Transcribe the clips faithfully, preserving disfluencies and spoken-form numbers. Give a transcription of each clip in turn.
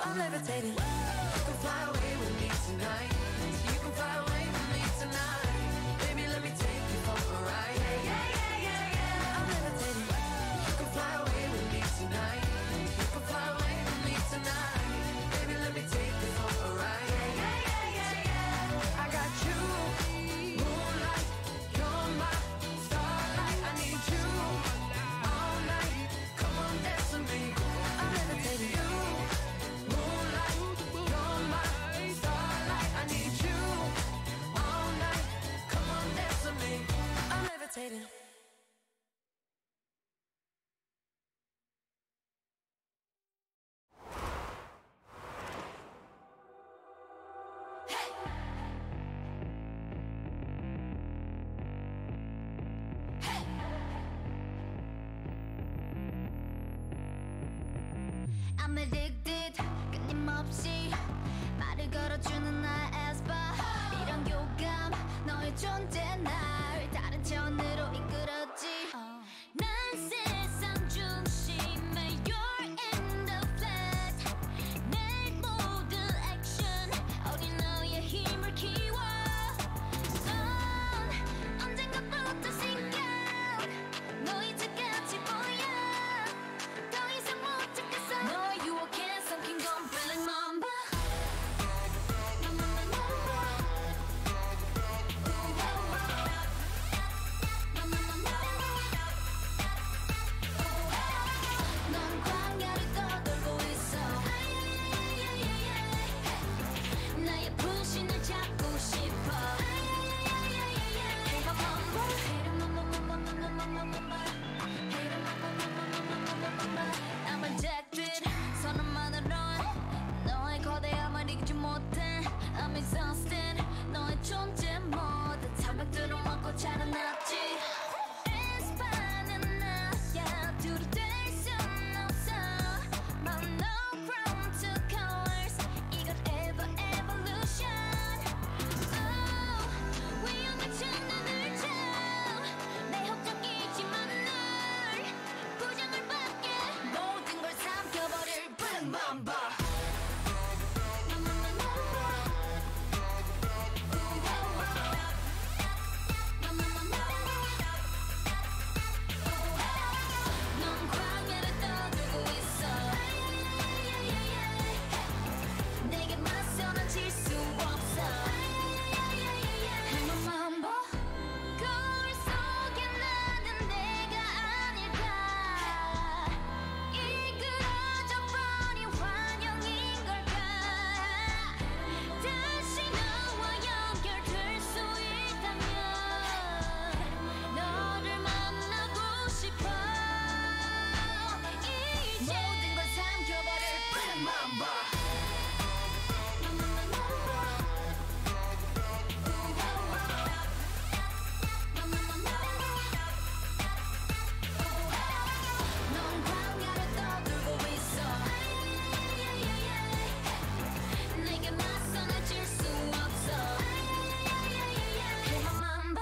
I'm levitating. You can fly away with me tonight. You can fly away with me tonight. Baby, let me take you for a ride. Yeah, yeah, yeah, yeah, yeah. I'm levitating. You can fly away with me tonight. You can fly away with me tonight. Baby, let me take you for a ride. Yeah, yeah, yeah, yeah, yeah. I got you, moonlight. You're my starlight. I need you all night. Come on, dance with me. I'm levitating. You, moonlight. You're my starlight. I need you all night. Come on, dance with me. I'm levitating. I'm addicted 끊임없이 말을 걸어주는 나의 에스파 이런 교감 너의 존재 날 다른 차원으로 이끌었지 난 세상 중심에 You're in the flat 내 모든 액션 어린 너의 힘을 키워 넌 언젠가부터 생각 너 이제까지 뭐야 더 이상 못 찾겠어 너의 유혹에 삼킨 건 feeling mamba 넌 광야를 떠돌고 있어 나의 분신을 잡고 싶어 Hey mamba Hey mamba I'm addicted 선언만으론 너의 거대함을 이기지 못해 I'm exhausted 너의 존재 모두 장벽들을 막고 자라났지 에스파는 나야 둘이 될 순 없어 But no chrome to colors 이건 ever evolution Oh 위험에 찾는 내 걱정이지만 널 부정을 받게 모든 걸 삼켜버릴 Black Mamba 넌 광야를 떠들고 있어 내게 맞서는 질 수 없어 Hey Mamba 거울 속에 나는 내가 아닐까 이끌어져 버린 환영인 걸까 다시 너와 연결될 수 있다면 너를 만나고 싶어 이제 모든 걸 삼켜버릴 Black Mamba 넌 광야를 떠들고 있어 내게 맞서는 질 수 없어 Hey Mamba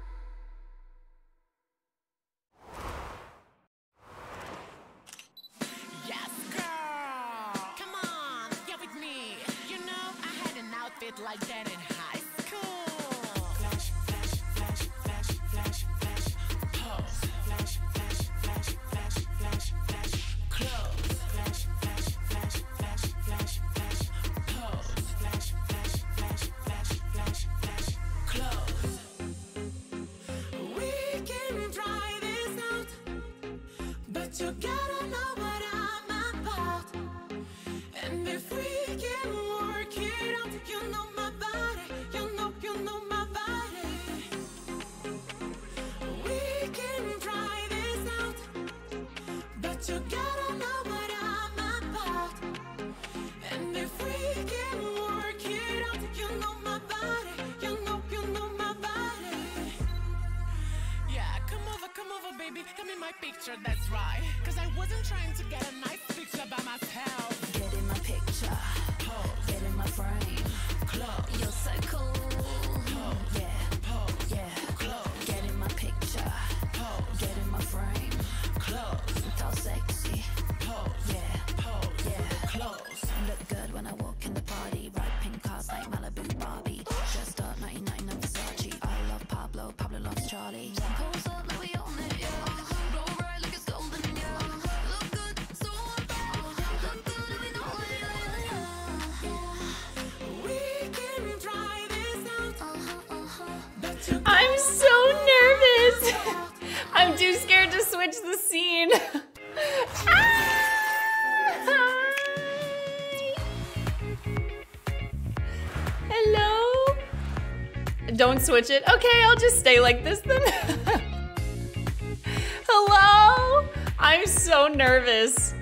Yes, girl! Come on, get with me. You know, I had an outfit like that in high school. Flash, flash, flash, flash, flash, flash, pose. Flash, flash, flash, flash, flash, flash, clothes. Flash, flash, flash, flash, flash, flash, pose. Flash, flash, flash, flash, flash, flash, clothes. We can try this out, but you gotta know what I'm about. And if we can work it out, you know my body, you know, you know my body. We can try this out, but you gotta know what I'm about. And if we can work it out, you know my body, you know, you know my body. Yeah, come over, come over, baby. Come in my picture, that's right. Cause I wasn't trying to get a nice picture by myself. Get in my picture Pose, Get in my frame close, You're so cool Yeah pose, Yeah close, Get in my picture pose, Get in my frame close, 더 sexy pose, Yeah pose, Yeah close. Look good when I walk in the party. Ride pink cars like Malibu Barbie. Dressed up nineteen ninety-nine Versace. I love Pablo, Pablo loves Charlie. Pulls up like we own it, yeah. Roll right like it's golden, yeah. Look good, so look good if you know it, yeah, yeah. We can try this out. Uh-huh, uh-huh. But you I'm so nervous. I'm too scared to switch the scene. Ah! Hello? Don't switch it. Okay, I'll just stay like this then. Hello? I'm so nervous.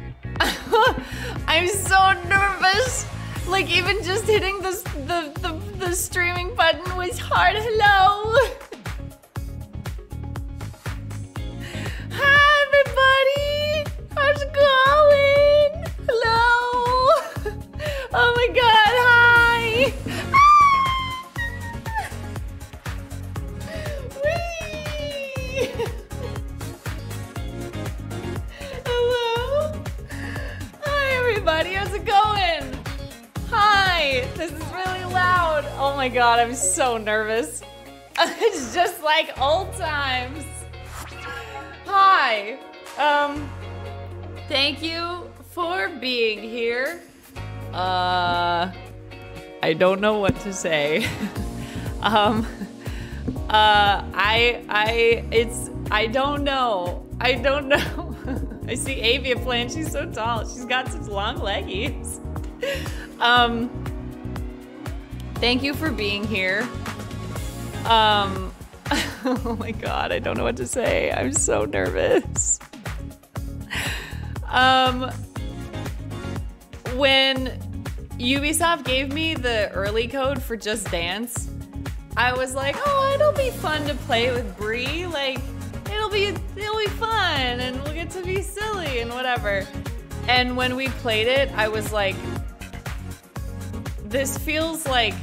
I'm so nervous. Like even just hitting the, the, the, the streaming button was hard. Hello? Hi everybody. How's it going? Hello? Oh my god, hi. Whee! Hello? Hi everybody, how's it going? Hi, this is really loud. Oh my god, I'm so nervous. It's just like old times. Hi, um, thank you for being here. Uh, I don't know what to say. um, uh, I, I, it's, I don't know. I don't know. I see Avia playing, she's so tall. She's got such long leggies. Um, thank you for being here. Um, oh my god, I don't know what to say. I'm so nervous. Um, when Ubisoft gave me the early code for Just Dance, I was like, oh, it'll be fun to play with Bree. Like, it'll be, it'll be fun and we'll get to be silly and whatever. And when we played it, I was like, this feels like,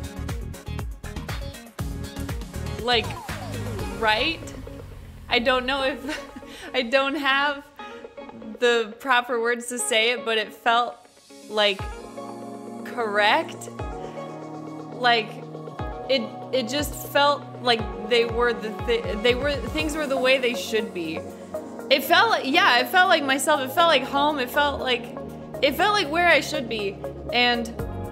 like, right? I don't know if, I don't have the proper words to say it, but it felt like correct. Like, it, it just felt like they were the, th they were, things were the way they should be. It felt like, yeah, it felt like myself. It felt like home. It felt like, it felt like where I should be. And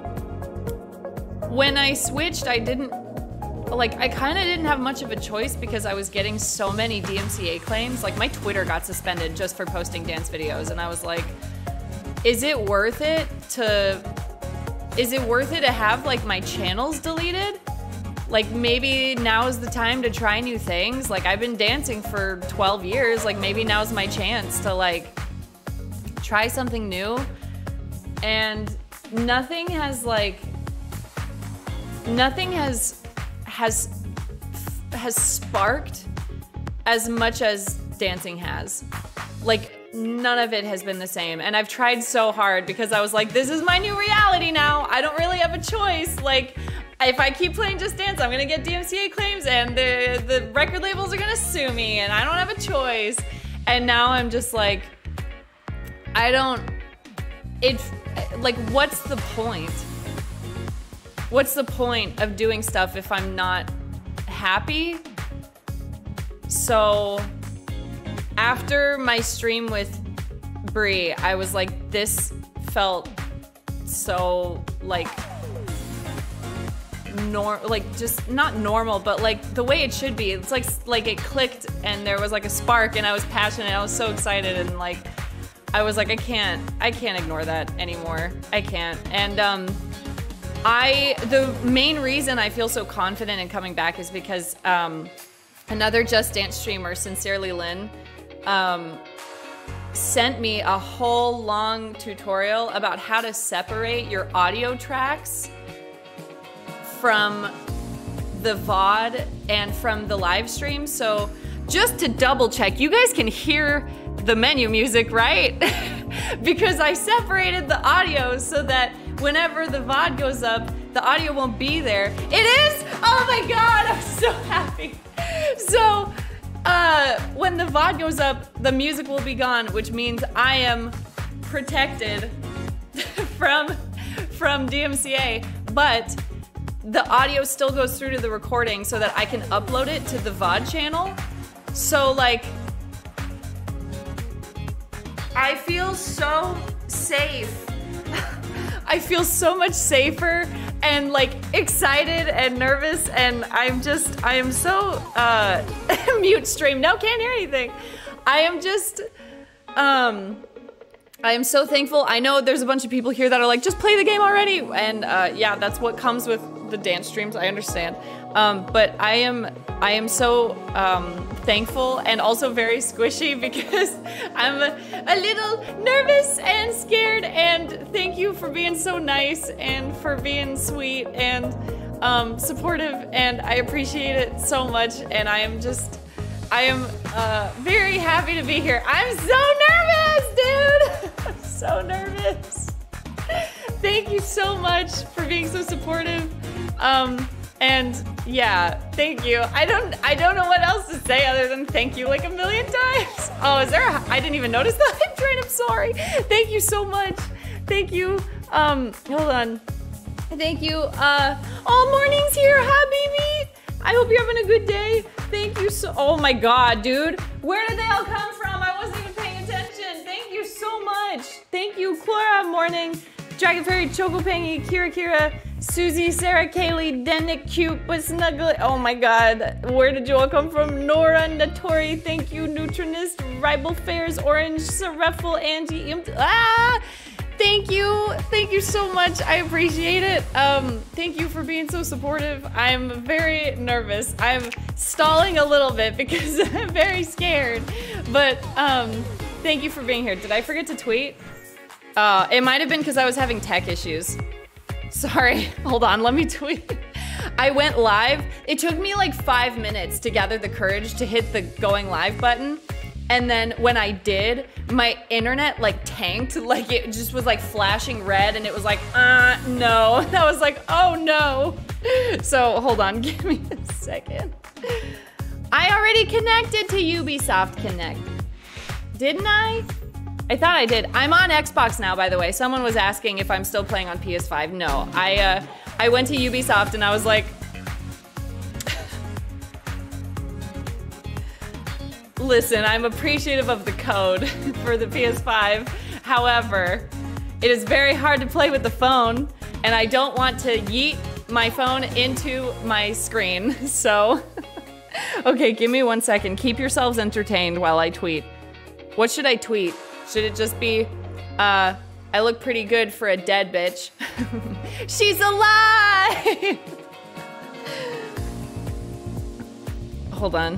when I switched, I didn't, like, I kind of didn't have much of a choice because I was getting so many D M C A claims. Like, my Twitter got suspended just for posting dance videos. And I was like, is it worth it to, is it worth it to have, like, my channels deleted? Like, maybe now is the time to try new things. Like, I've been dancing for twelve years. Like, maybe now's my chance to, like, try something new. And nothing has, like, nothing has, has, has sparked as much as dancing has. Like, none of it has been the same. And I've tried so hard because I was like, this is my new reality now. I don't really have a choice. Like, if I keep playing Just Dance, I'm gonna get D M C A claims and the, the record labels are gonna sue me and I don't have a choice. And now I'm just like, I don't, it, like, what's the point? What's the point of doing stuff if I'm not happy? So after my stream with Bree, I was like, this felt so like, nor like just not normal, but like the way it should be. It's like like it clicked and there was like a spark and I was passionate. I was so excited and like I was like, I can't I can't ignore that anymore. I can't. And um I the main reason I feel so confident in coming back is because um another Just Dance streamer, Sincerely Lynn, um sent me a whole long tutorial about how to separate your audio tracks from the V O D and from the live stream. So just to double check, you guys can hear the menu music, right? Because I separated the audio so that whenever the V O D goes up, the audio won't be there. It is? Oh my God, I'm so happy. So uh, when the V O D goes up, the music will be gone, which means I am protected from from D M C A, but the audio still goes through to the recording so that I can upload it to the V O D channel. So like, I feel so safe. I feel so much safer and like excited and nervous, and I'm just, I am so, uh, mute stream, no, can't hear anything. I am just, um, I am so thankful. I know there's a bunch of people here that are like, just play the game already, and uh, yeah, that's what comes with the dance streams, I understand. Um, but I am, I am so um, thankful and also very squishy because I'm a, a little nervous and scared, and thank you for being so nice and for being sweet and um, supportive, and I appreciate it so much, and I am just, I am uh, very happy to be here. I'm so nervous, dude! I'm so nervous. Thank you so much for being so supportive. Um, and yeah, thank you. I don't, I don't know what else to say other than thank you like a million times. Oh, is there a, I didn't even notice the hype train, I'm sorry. Thank you so much. Thank you. Um, hold on. Thank you. Uh, oh, morning's here, hi baby. I hope you're having a good day. Thank you so, oh my God, dude. Where did they all come from? I wasn't even paying attention. Thank you so much. Thank you, Clara, morning. Dragon Fairy, Chocopangy, Kira Kira, Susie, Sarah, Kaylee, Denick, Cute, but Snuggly. Oh my God, where did you all come from? Nora, Natori, thank you, Neutronist, Ribal Fairs, Orange, Sereful, Angie, Imp ah! Thank you, thank you so much, I appreciate it. Um, thank you for being so supportive. I'm very nervous. I'm stalling a little bit because I'm very scared, but um, thank you for being here. Did I forget to tweet? Uh, it might have been because I was having tech issues. Sorry, hold on, let me tweet. I went live. It took me like five minutes to gather the courage to hit the going live button. And then when I did, my internet like tanked. Like it just was like flashing red and it was like, uh, no. And I was like, oh no. So hold on, give me a second. I already connected to Ubisoft Connect. Didn't I? I thought I did. I'm on Xbox now, by the way. Someone was asking if I'm still playing on P S five. No, I uh, I went to Ubisoft and I was like, listen, I'm appreciative of the code for the P S five. However, it is very hard to play with the phone, and I don't want to yeet my phone into my screen. So, okay, give me one second. Keep yourselves entertained while I tweet. What should I tweet? Should it just be, uh, I look pretty good for a dead bitch. She's alive! Hold on.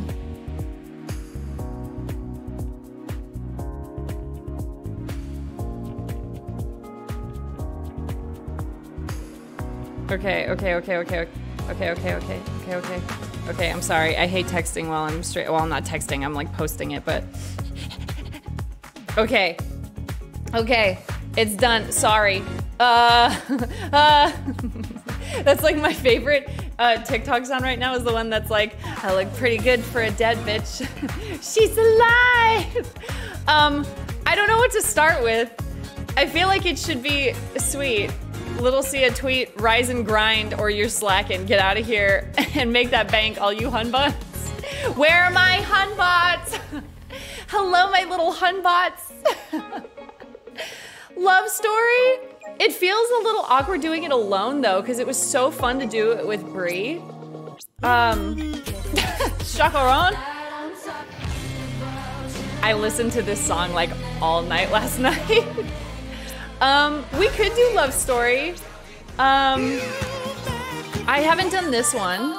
Okay, okay, okay, okay, okay, okay, okay, okay, okay, okay. Okay, I'm sorry. I hate texting while I'm straight. Well, I'm not texting. I'm like posting it, but. Okay. Okay. It's done. Sorry. Uh. uh. That's like my favorite uh, TikTok sound right now is the one that's like, I look pretty good for a dead bitch. She's alive. Um. I don't know what to start with. I feel like it should be sweet. Little Sia tweet, rise and grind or you're slacking. Get out of here and make that bank, all you hunbots. Where are my hunbots? Hello, my little hunbots. Love story? It feels a little awkward doing it alone though, because it was so fun to do it with Brie. Um, Chacaron? I listened to this song like all night last night. Um, we could do Love Story. Um, I haven't done this one.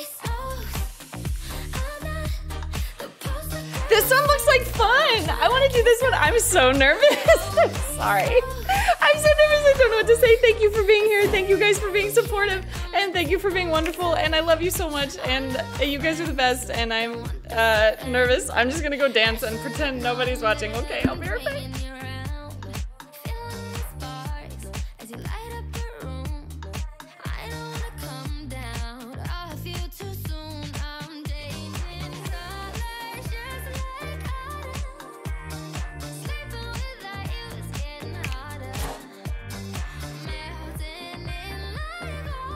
This one looks like fun. I want to do this one. I'm so nervous. I'm sorry. I'm so nervous. I don't know what to say. Thank you for being here. Thank you guys for being supportive. And thank you for being wonderful. And I love you so much. And you guys are the best. And I'm uh, nervous. I'm just going to go dance and pretend nobody's watching. Okay, I'll be right back.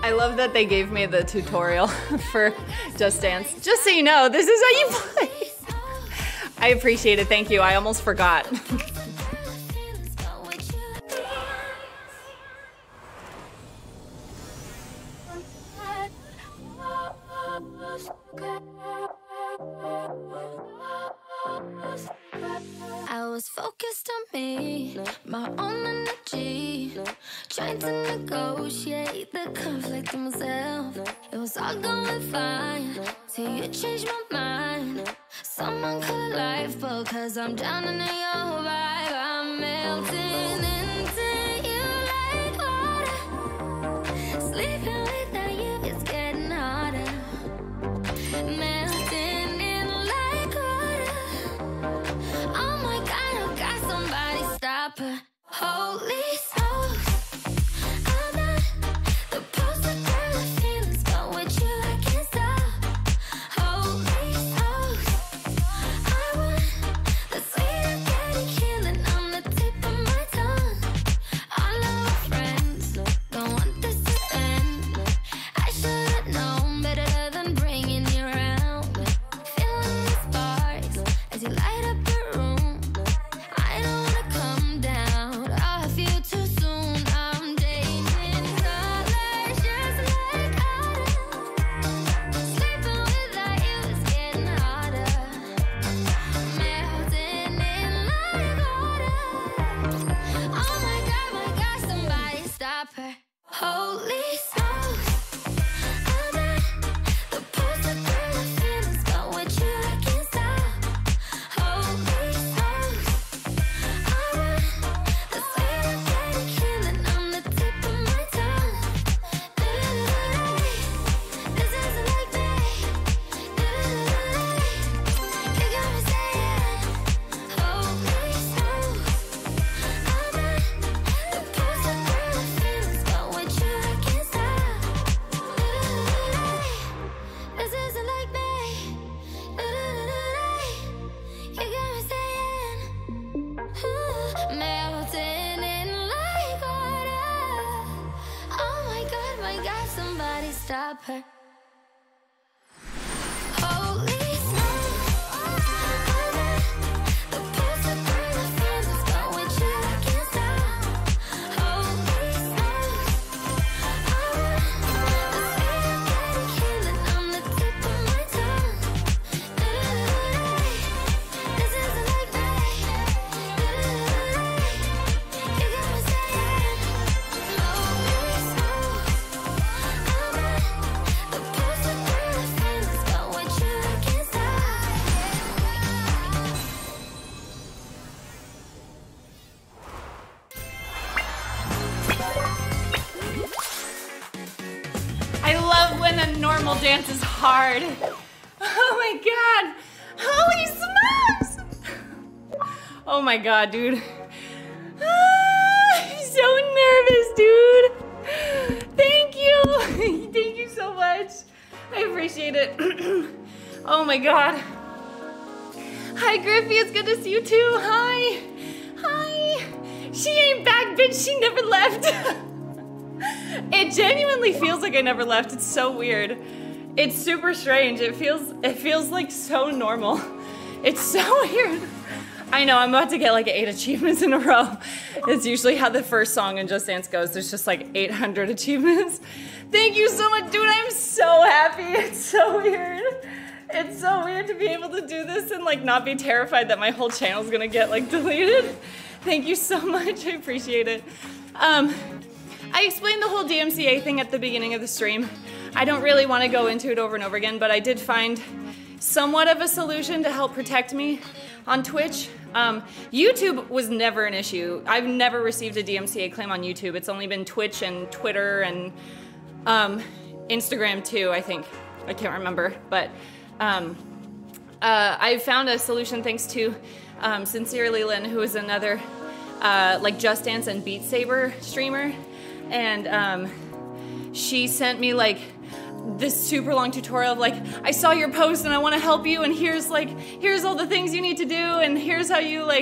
I love that they gave me the tutorial for Just Dance. Just so you know, this is how you play. I appreciate it. Thank you. I almost forgot. I was focused on me, my own energy, trying to negotiate the conflict in myself. It was all going fine till you changed my mind. Someone call a lifeboat, cause I'm drowning in your vibe. I'm melting into you like water. Sleeping without you is getting harder. Melting in like water. Oh my God, I got somebody stop her. Holy smokes, I'm not the poster girl of feelings, but with you I can't stop. Holy smokes, I want the sweet organic healing on the tip of my tongue. All of our friends don't want this to end. I should've known better than bringing you around. Feeling the sparks as you light up your room. I don't wanna come down off you too soon. I'm dating colors just like autumn. Sleeping without you is getting harder. Melting in like water. Oh my God, my God, somebody stop her. Holy smokes, I'm not the poster girl of feelings, but with you I can't stop. Holy smokes, I want the sweet organic healing on the tip of my tongue. This isn't like me. You got me saying, holy smokes, I'm not the poster girl of feelings, but with you I can't stop. This isn't like me. You got me saying, melting in like water. Oh my God, my God, somebody stop her. Holy smokes, I'm not the poster girl of feelings, but with you I can't stop. Holy smokes, I want the sweet organic healing on the tip of my tongue. This isn't like me. You got me saying, holy smokes, I'm not the poster girl of feelings, but with you I can't stop. I love when a normal dance is hard. Oh my God. Holy smokes. Oh my God, dude. Ah, I'm so nervous, dude. Thank you. Thank you so much. I appreciate it. Oh my God. Hi, Griffey. It's good to see you too. Hi. Hi. She ain't back, bitch. She never left. It genuinely feels like I never left. It's so weird. It's super strange. It feels it feels like so normal. It's so weird. I know, I'm about to get like eight achievements in a row. It's usually how the first song in Just Dance goes. There's just like eight hundred achievements. Thank you so much, dude. I'm so happy. It's so weird. It's so weird to be able to do this and like not be terrified that my whole channel's gonna get like deleted. Thank you so much. I appreciate it. Um, I explained the whole D M C A thing at the beginning of the stream. I don't really want to go into it over and over again, but I did find somewhat of a solution to help protect me on Twitch. Um, YouTube was never an issue. I've never received a D M C A claim on YouTube. It's only been Twitch and Twitter and um, Instagram too, I think. I can't remember, but um, uh, I found a solution thanks to um, Sincerely Lynn, who is another uh, like Just Dance and Beat Saber streamer. And um, she sent me like this super long tutorial of like, I saw your post and I want to help you, and here's like, here's all the things you need to do, and here's how you like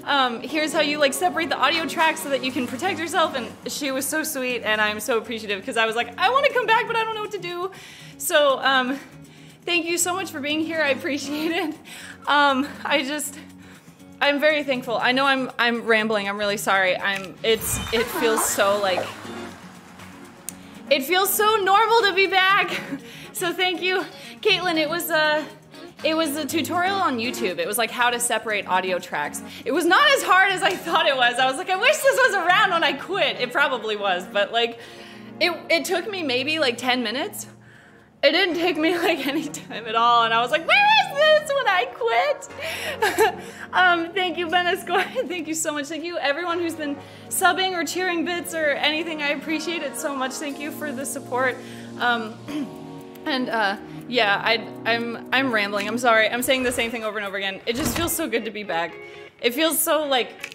Um, here's how you like separate the audio tracks so that you can protect yourself. And she was so sweet, and I'm so appreciative because I was like, I want to come back, but I don't know what to do. So um, thank you so much for being here. I appreciate it. Um, I just, I'm very thankful. I know I'm I'm rambling. I'm really sorry. I'm. It's it feels so like. It feels so normal to be back. So thank you, Caitlin. It was uh It was a tutorial on YouTube. It was like how to separate audio tracks. It was not as hard as I thought it was. I was like, I wish this was around when I quit. It probably was, but like, it, it took me maybe like ten minutes. It didn't take me like any time at all. And I was like, where is this when I quit? um, thank you, Benescore. Thank you so much. Thank you everyone who's been subbing or cheering bits or anything. I appreciate it so much. Thank you for the support. Um, and uh, yeah, I, I'm, I'm rambling. I'm sorry. I'm saying the same thing over and over again. It just feels so good to be back. It feels so like,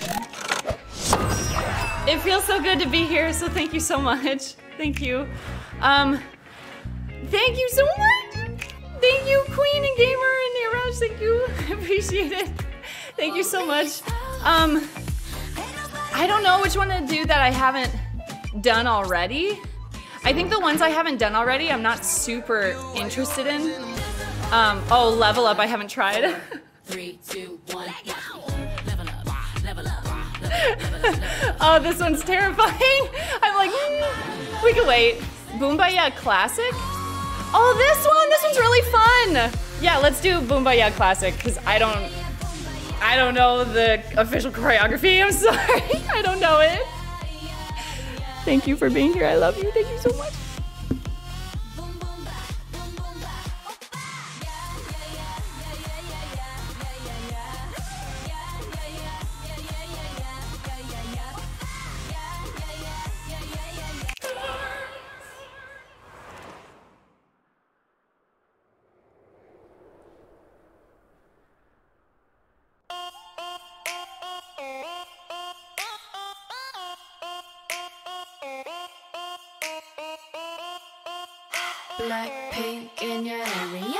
it feels so good to be here. So thank you so much. Thank you. Um, Thank you so much. Thank you, Queen and Gamer and Neeraj. Thank you. I appreciate it. Thank you so much. Um, I don't know which one to do that I haven't done already. I think the ones I haven't done already, I'm not super interested in. Um, oh, Level Up, I haven't tried. Three, two, one, level up, level up, level up. Oh, this one's terrifying. I'm like, mm, we can wait. Boombaya Classic? Oh, this one, this one's really fun. Yeah, let's do Boombaya Classic, because I don't, I don't know the official choreography. I'm sorry, I don't know it. Thank you for being here. I love you. Thank you so much. Blackpink in your area.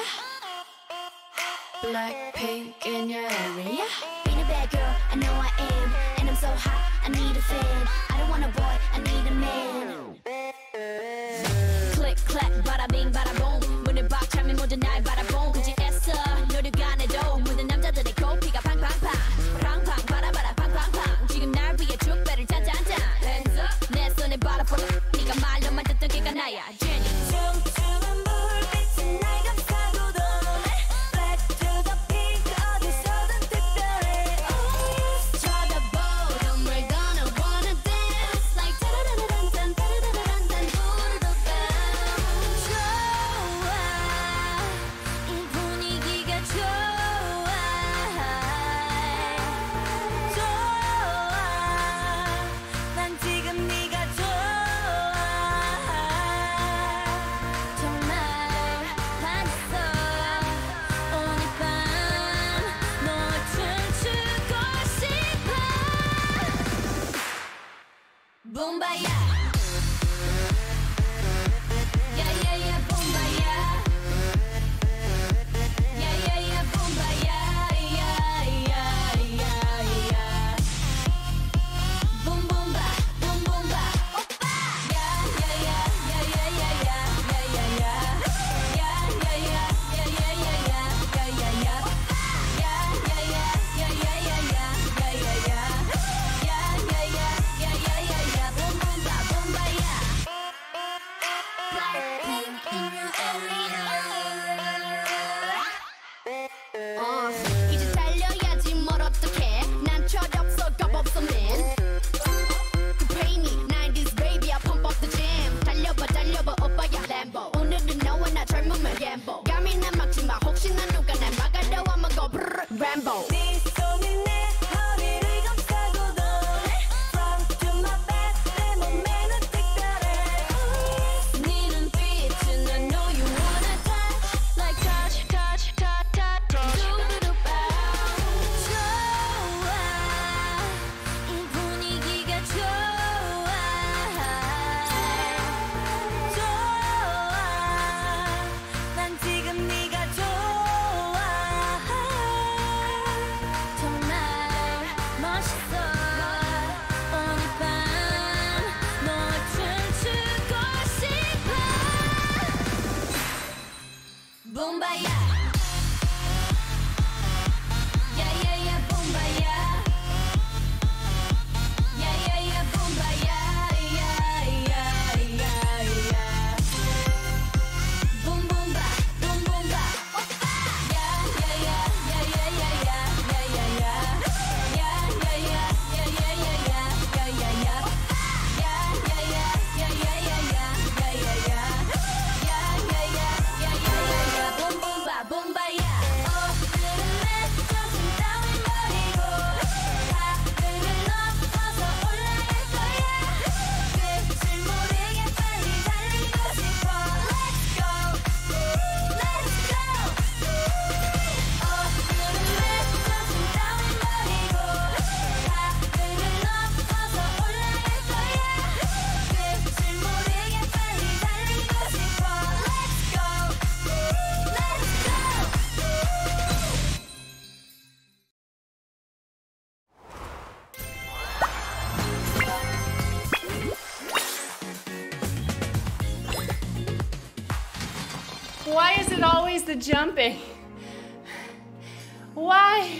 Blackpink in your area. Being a bad girl, I know I am. And I'm so hot, I need a fan. I don't want a boy, I need a man. Click, clack, bada bing, bada boom. 문을 박 차면 모두 날 바라본 굳이 애써 노력 안 해도 모든 남자들의 코피가 팡팡팡 팡팡 바라바라 팡팡팡 지금 날 위해 축배를 짠짠짠 Hands up 내 손에 바라보라 네가 말로만 듣던 걔가 나야 Jenny. Boombaya. Yeah, yeah, yeah, Boombaya. Yeah, yeah, yeah, Boombaya. Yeah, yeah, yeah, yeah. Boom, boom, ba, boom, boom, ba. Yeah, yeah, yeah, yeah, yeah, yeah, yeah, yeah, yeah. Yeah, yeah, yeah, yeah, yeah, yeah, yeah, yeah, yeah. Yeah, yeah, yeah, yeah, yeah, yeah, yeah, yeah, yeah. Yeah, yeah, yeah, yeah, yeah, yeah, yeah. Boom, boom, ba, boom. Why is it always the jumping? Why?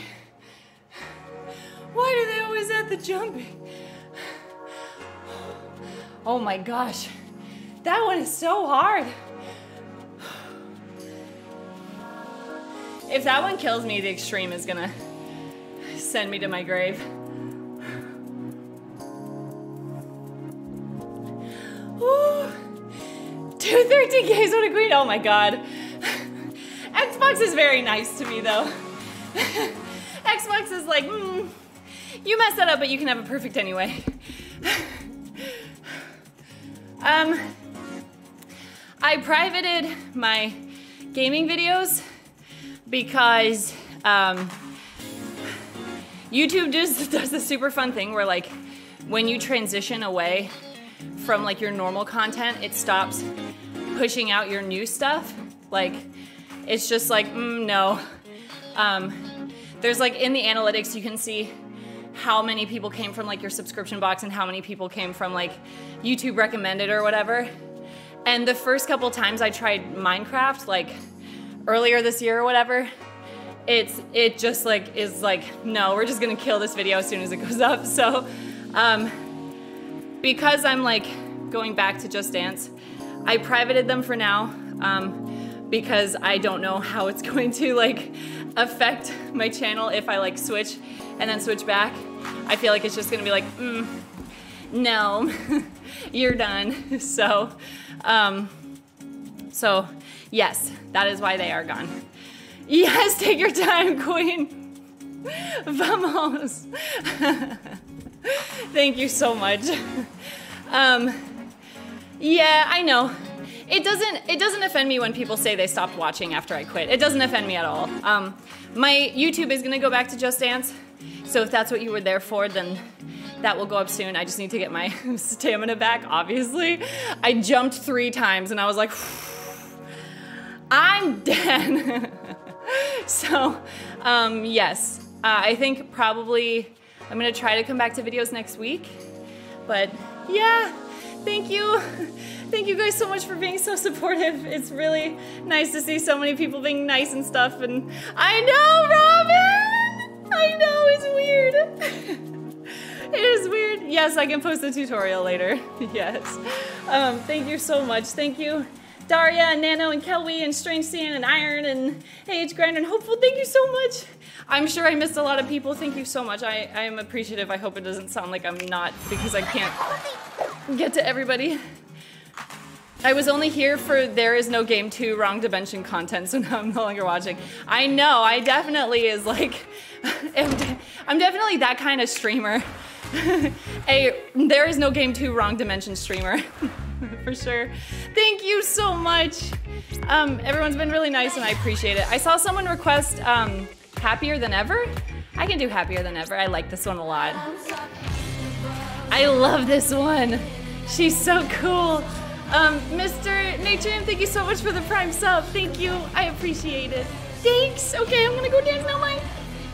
Why do they always have the jumping? Oh my gosh. That one is so hard. If that one kills me, the extreme is gonna send me to my grave. Ooh. two thirteen Ks on a queen. Oh my god. Xbox is very nice to me though. Xbox is like, mm, you messed that up, but you can have it perfect anyway. um, I privated my gaming videos because um, YouTube just does this super fun thing where like when you transition away from like your normal content, it stops pushing out your new stuff. Like it's just like, mm, no. Um, there's like in the analytics you can see how many people came from like your subscription box and how many people came from like YouTube recommended or whatever. And the first couple times I tried Minecraft, like earlier this year or whatever, it's it just like is like, no, we're just gonna kill this video as soon as it goes up. So um, because I'm like going back to Just Dance, I privated them for now um, because I don't know how it's going to like affect my channel if I like switch and then switch back. I feel like it's just gonna be like, mm, no, you're done. So, um, so yes, that is why they are gone. Yes, take your time, queen. Vamos. Thank you so much. Um, yeah, I know. It doesn't, it doesn't offend me when people say they stopped watching after I quit. It doesn't offend me at all. Um, my YouTube is gonna go back to Just Dance. So if that's what you were there for, then that will go up soon. I just need to get my stamina back, obviously. I jumped three times and I was like, I'm dead. So, um, yes, uh, I think probably I'm gonna try to come back to videos next week. But yeah, thank you. Thank you guys so much for being so supportive. It's really nice to see so many people being nice and stuff. And I know, Robin! I know, it's weird. It is weird. Yes, I can post the tutorial later. Yes. Um, thank you so much. Thank you, Daria and Nano and Kelby and Strange Sand and Iron and A H Grinder and Hopeful. Thank you so much. I'm sure I missed a lot of people. Thank you so much. I, I am appreciative. I hope it doesn't sound like I'm not because I can't get to everybody. I was only here for There Is No Game two Wrong Dimension content, so now I'm no longer watching. I know, I definitely is like, I'm definitely that kind of streamer. A There Is No Game two Wrong Dimension streamer, for sure. Thank you so much. Um, everyone's been really nice and I appreciate it. I saw someone request um, Happier Than Ever. I can do Happier Than Ever. I like this one a lot. I love this one. She's so cool. Um, Mister Natrium, thank you so much for the Prime sub. Thank you. I appreciate it. Thanks. Okay, I'm gonna go dance now, Mike.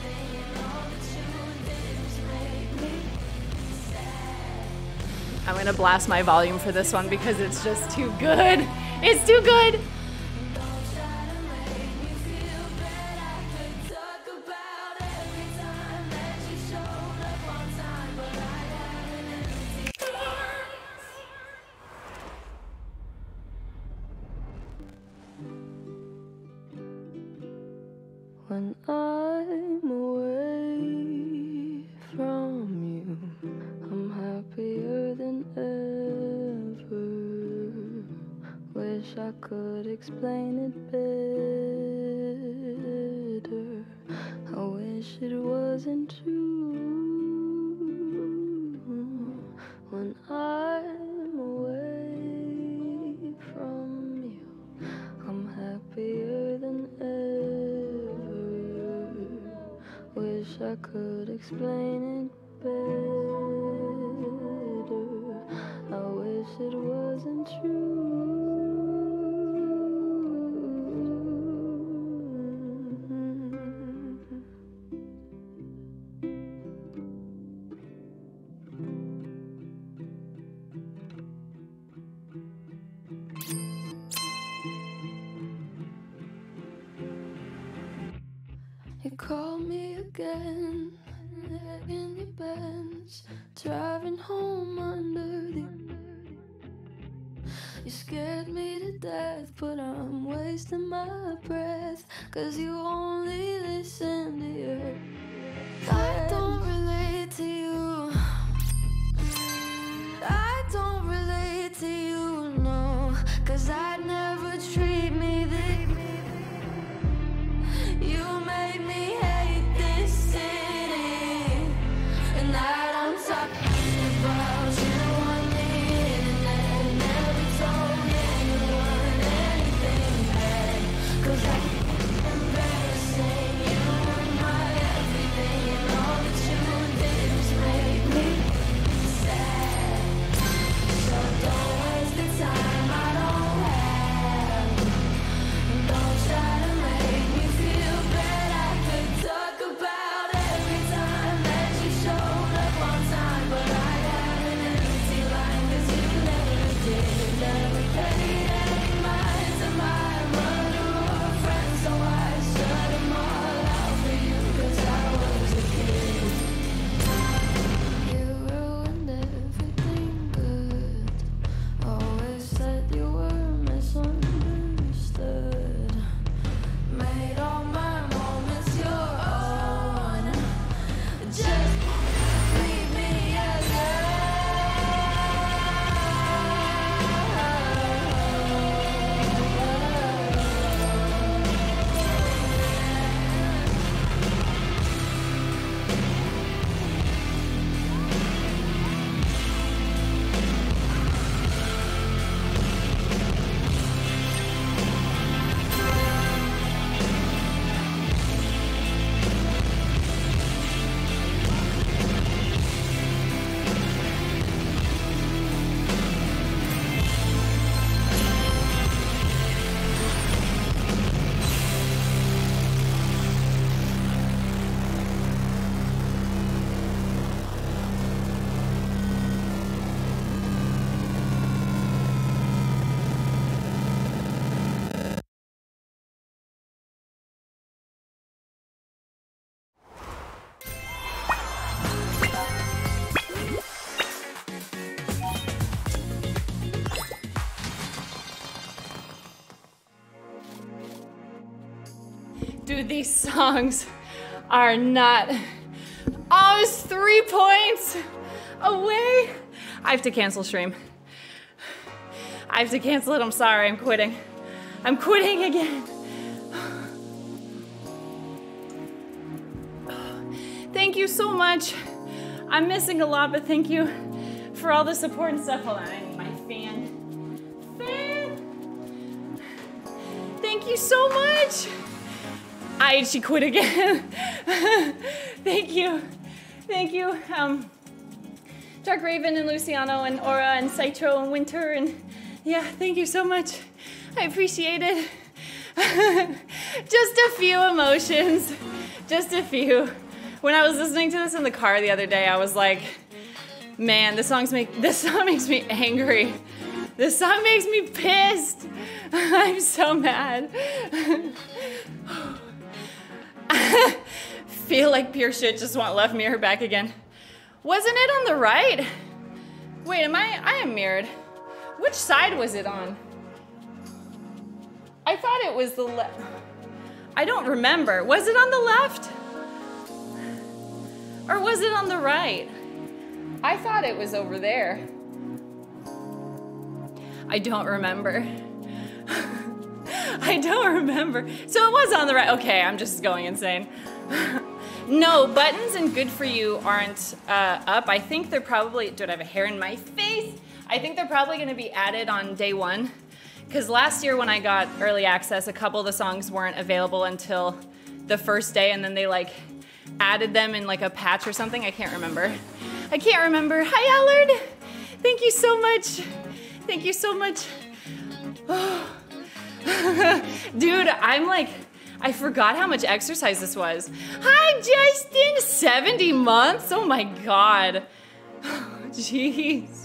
I'm gonna blast my volume for this one because it's just too good. It's too good. When I'm away from you, I'm happier than ever. Wish I could explain it better. I wish it wasn't true. When I'm away from you, I'm happier than ever. Wish I could explain it better. I wish it wasn't true. again. In your Benz, driving home under the. You scared me to death, but I'm wasting my breath. Cause you only listen to your. I don't relate to you. I don't relate to you, no. Cause I'd never treat me this. You made me hate this city. And I don't talk about you on the internet. Never told anyone anything bad. Cause I'm embarrassing. You were my everything. And all that you did was make me sad. So don't waste the time I don't have. And don't try to make me feel bad. I could talk about every time that you showed up on time. But I have an empty line. Cause you never did. Never paid any mind to my mother or friends. So I shut them all out for you. Cause I was a kid. You ruined everything good. Always said you were misunderstood. Made all my moments your own. Just leave me Dude, these songs are not. Oh, it's three points away. I have to cancel stream. I have to cancel it. I'm sorry. I'm quitting. I'm quitting again. Thank you so much. I'm missing a lot, but thank you for all the support and stuff. Hold on, I need my fan. Fan. Thank you so much. I she quit again. Thank you. Thank you. Um, Dark Raven and Luciano and Aura and Citro and Winter and yeah, thank you so much. I appreciate it. Just a few emotions. Just a few. When I was listening to this in the car the other day, I was like, man, this song's make this song makes me angry. This song makes me pissed. I'm so mad. Feel like pure shit, just want left mirror back again. Wasn't it on the right? Wait, am I, I am mirrored. Which side was it on? I thought it was the left. I don't remember. Was it on the left? Or was it on the right? I thought it was over there. I don't remember. I don't remember. So it was on the right. Okay, I'm just going insane. No, buttons and good for you aren't uh, up. I think they're probably, dude, I have a hair in my face. I think they're probably gonna be added on day one. Because last year when I got early access, a couple of the songs weren't available until the first day, and then they like added them in like a patch or something. I can't remember. I can't remember. Hi, Allard. Thank you so much. Thank you so much. Oh. Dude, I'm like, I forgot how much exercise this was. Hi, Justin. seventy months? Oh my God. Jeez.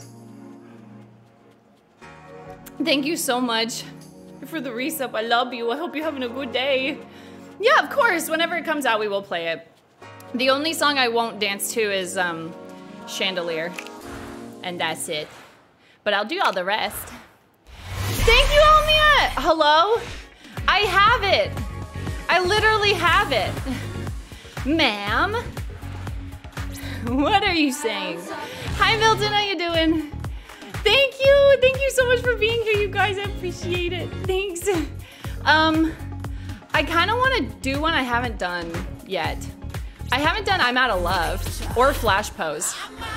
Thank you so much for the resub. I love you. I hope you're having a good day. Yeah, of course. Whenever it comes out, we will play it. The only song I won't dance to is um, Chandelier. And that's it. But I'll do all the rest. Thank you, Almia! Hello? I have it. I literally have it. Ma'am? What are you saying? Hi, Milton, how you doing? Thank you. Thank you so much for being here, you guys. I appreciate it. Thanks. Um, I kind of want to do one I haven't done yet. I haven't done I'm Out of Love or Flash Pose.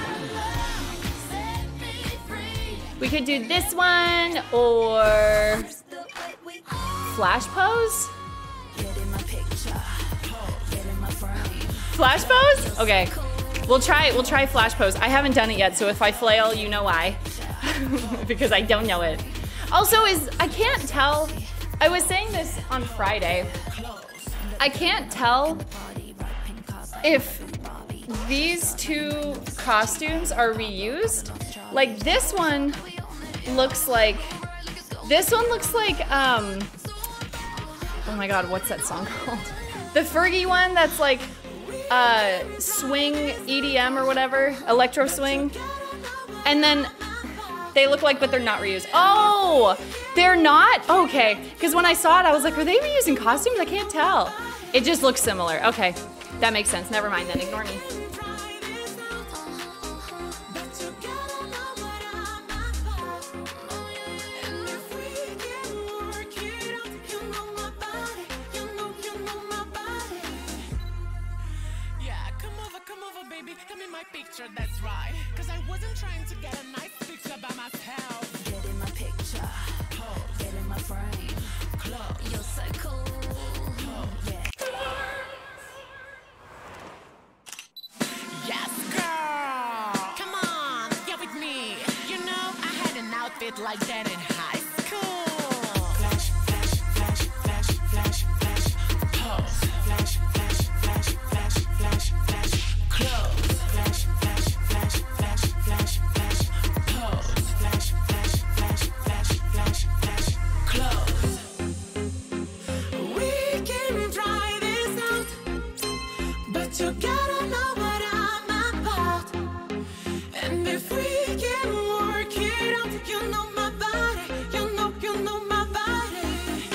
We could do this one or Flash Pose. Flash Pose? Okay. We'll try we'll try Flash Pose. I haven't done it yet, so if I flail, you know why. Because I don't know it. Also, is I can't tell. I was saying this on Friday. I can't tell if these two costumes are reused. Like this one looks like this one looks like um oh my god, what's that song called? The Fergie one that's like uh swing E D M or whatever, electro swing. And then they look like, but they're not reused. Oh, they're not? Okay, because when I saw it, I was like, are they reusing costumes? I can't tell. It just looks similar. Okay, that makes sense. Never mind then, ignore me. Come in my picture, that's right. Cause I wasn't trying to get a nice picture by myself. Get in my picture, get in my frame. You're so cool. Yeah. Yes, girl! Come on, get with me. You know, I had an outfit like that in high school. Flash, flash, flash, flash, flash, flash, pose. Flash, flash, flash, flash, flash, flash, clothes. Flash, flash, flash, flash, flash, flash, pose. Flash, flash, flash, flash, flash, flash, clothes. We can try this out, but you gotta know what I'm about. And if we can work it out, you know my body, you know, you know my body.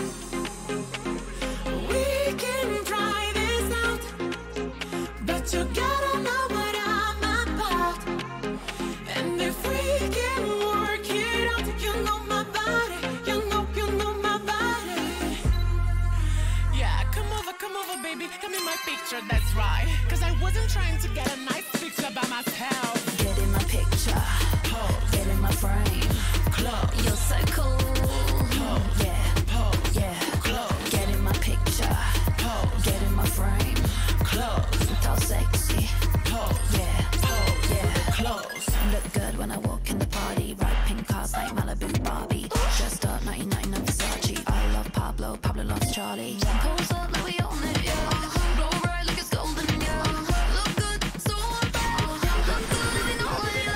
We can try this out, but you gotta know what I'm about. And if we can work it out, you know my body, you know, you know my body. Yeah, come over, come over, baby, come in my picture, that's right. Cause I wasn't trying to get a nice picture by myself. Get in my picture, get in my frame. You're so cool. Yeah, yeah. Get in my picture, get in my frame. So sexy. Yeah, yeah. Look good when I walk in the party. Ride pink cars like Malibu Barbie. Dressed up ninety-nine of Versace. I love Pablo, Pablo loves Charlie. Pose up like we own it, yeah. Roll right like it's golden, yeah. Look good, so on top. Look good if you know it,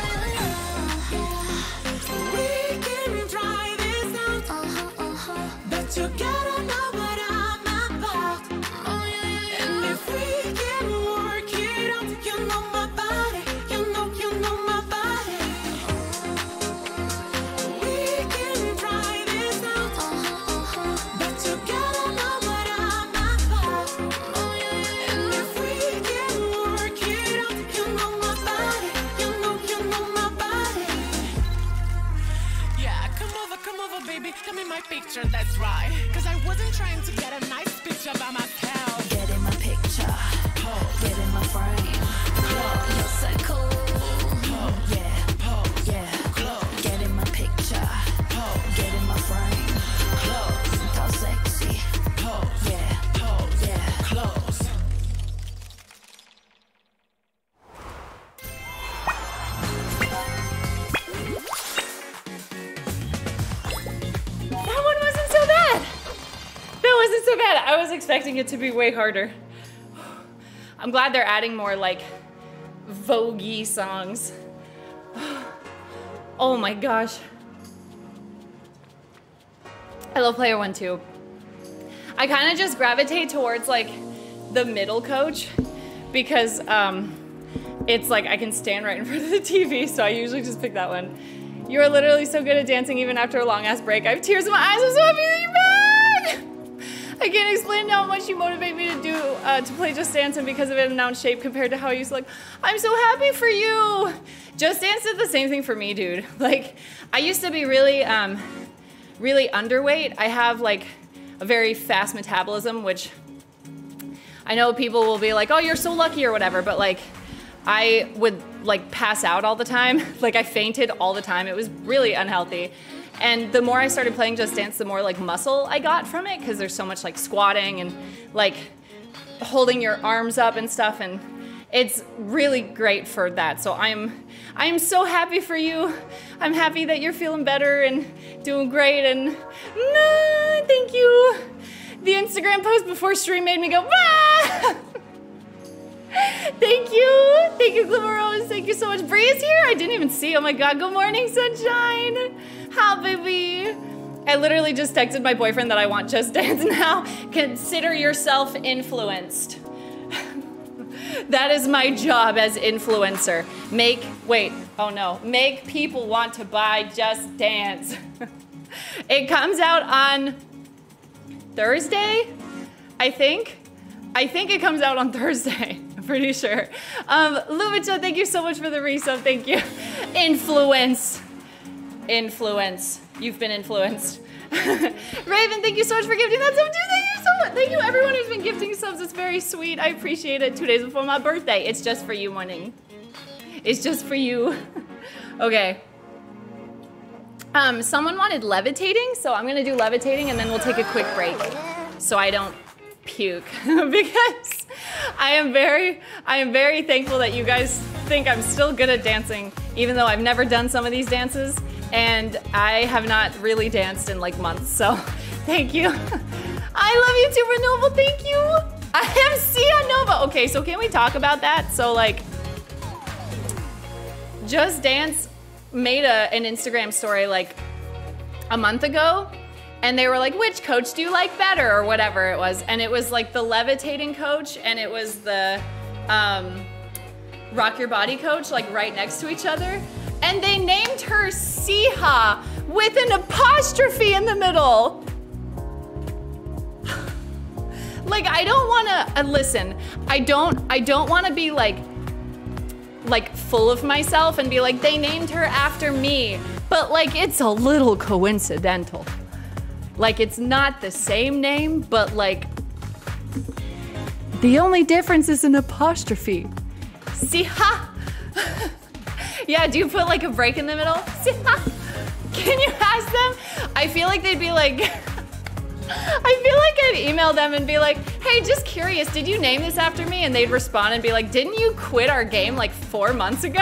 yeah. We can try this out, Uh-huh, uh-huh. but you gotta know what I'm about. Oh, yeah, yeah, And yeah. if we can work it out, you know my body, you know, you know my body. We can try this out, Uh-huh, uh-huh. but you gotta know what I'm about. Oh, yeah, yeah, And if we can work it out, you know my body, you know, you know my body. Yeah, come over, come over, baby, come in my picture, that's right. Cause I wasn't trying to get a nice picture by myself. Get in my picture, get in my frame. You're so cool. Yeah, yeah. Get in my picture, get in my frame. So sexy. Yeah, yeah. That one wasn't so bad. That wasn't so bad. I was expecting it to be way harder. I'm glad they're adding more like Vogue-y songs. Oh my gosh. I love Player One too. I kind of just gravitate towards like the middle coach because um, it's like I can stand right in front of the T V, so I usually just pick that one. You are literally so good at dancing even after a long ass break. I have tears in my eyes. I'm so happy that you're back. I can't explain how much you motivate me to do uh, to play Just Dance, and because of it, I'm now in shape compared to how I used to. Like, I'm so happy for you. Just Dance did the same thing for me, dude. Like, I used to be really, um, really underweight. I have like a very fast metabolism, which I know people will be like, oh, you're so lucky or whatever, but like I would like pass out all the time. Like I fainted all the time. It was really unhealthy. And the more I started playing Just Dance, the more like muscle I got from it, because there's so much like squatting and like holding your arms up and stuff, and it's really great for that. So I'm I'm so happy for you. I'm happy that you're feeling better and doing great, and nah, thank you. The Instagram post before stream made me go, ah! Thank you. Thank you, Glimmer Rose. Thank you so much. Bree is here. I didn't even see. Oh my God. Good morning, sunshine. How, baby? I literally just texted my boyfriend that I want Just Dance now. Consider yourself influenced. That is my job as influencer. Make, wait, oh no. Make people want to buy Just Dance. It comes out on Thursday, I think. I think it comes out on Thursday. I'm pretty sure. Um, Lumicha, thank you so much for the resub. Thank you. Influence. Influence. You've been influenced. Raven, thank you so much for gifting that sub too. Thank you so much. Thank you everyone who's been gifting subs. It's very sweet. I appreciate it. Two days before my birthday. It's just for you, morning. It's just for you. Okay. Um, someone wanted levitating, so I'm gonna do levitating and then we'll take a quick break so I don't puke because I am very, I am very thankful that you guys think I'm still good at dancing, even though I've never done some of these dances and I have not really danced in like months. So thank you. I love you too, Renewable. Thank you. I am Sia Nova. Okay, so can we talk about that? So like, Just Dance made a, an Instagram story like a month ago, and they were like, which coach do you like better or whatever it was, and it was like the levitating coach and it was the um, rock your body coach, like right next to each other, and they named her Siha with an apostrophe in the middle. Like, I don't wanna, uh, listen, I don't, I don't wanna be like like full of myself and be like, they named her after me, but like it's a little coincidental. Like it's not the same name, but like the only difference is an apostrophe. See ha? Yeah, do you put like a break in the middle? See ha? Can you ask them? I feel like they'd be like, I feel like I'd email them and be like, hey, just curious, did you name this after me? And they'd respond and be like, didn't you quit our game like four months ago?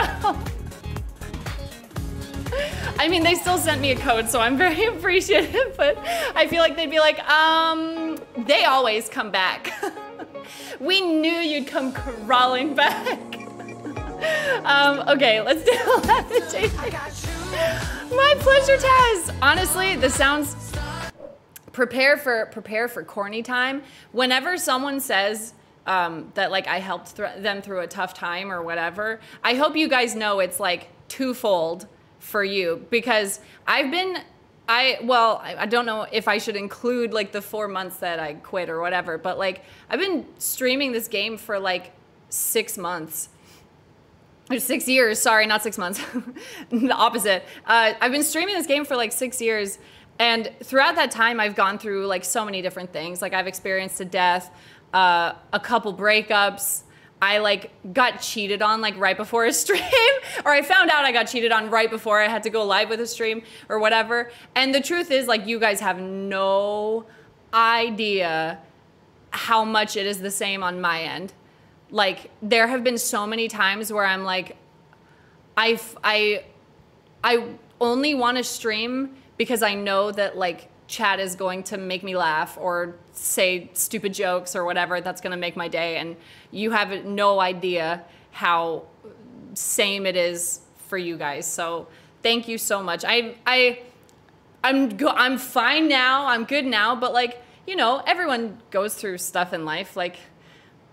I mean, they still sent me a code, so I'm very appreciative, but I feel like they'd be like, um, they always come back. We knew you'd come crawling back. um, okay, let's do levitating. My pleasure, Taz. Honestly, this sounds... Prepare for prepare for corny time. Whenever someone says um, that like I helped th them through a tough time or whatever, I hope you guys know it's like twofold for you, because I've been, I well, I, I don't know if I should include like the four months that I quit or whatever, but like I've been streaming this game for like six months. Or six years, sorry, not six months. The opposite. Uh, I've been streaming this game for like six years. And throughout that time, I've gone through like so many different things. Like I've experienced a death, uh, a couple breakups. I like got cheated on like right before a stream, or I found out I got cheated on right before I had to go live with a stream or whatever. And the truth is, like, you guys have no idea how much it is the same on my end. Like there have been so many times where I'm like, I, I, I only want to stream because I know that like chat is going to make me laugh or say stupid jokes or whatever that's gonna make my day, and you have no idea how same it is for you guys. So thank you so much. I I I'm go I'm fine now. I'm good now, but like, you know, everyone goes through stuff in life. Like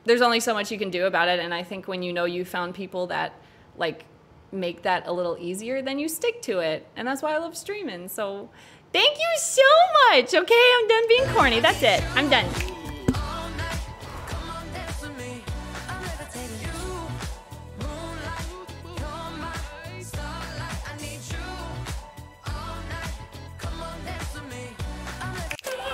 there's only so much you can do about it. And I think when you know you found people that like make that a little easier, then you stick to it. And that's why I love streaming. So thank you so much. Okay, I'm done being corny. That's it. I'm done. All night, come on, dance with me. I'm levitating. You, moonlight, you're my starlight. I need you. All night, come on, dance with me. I'm levitating.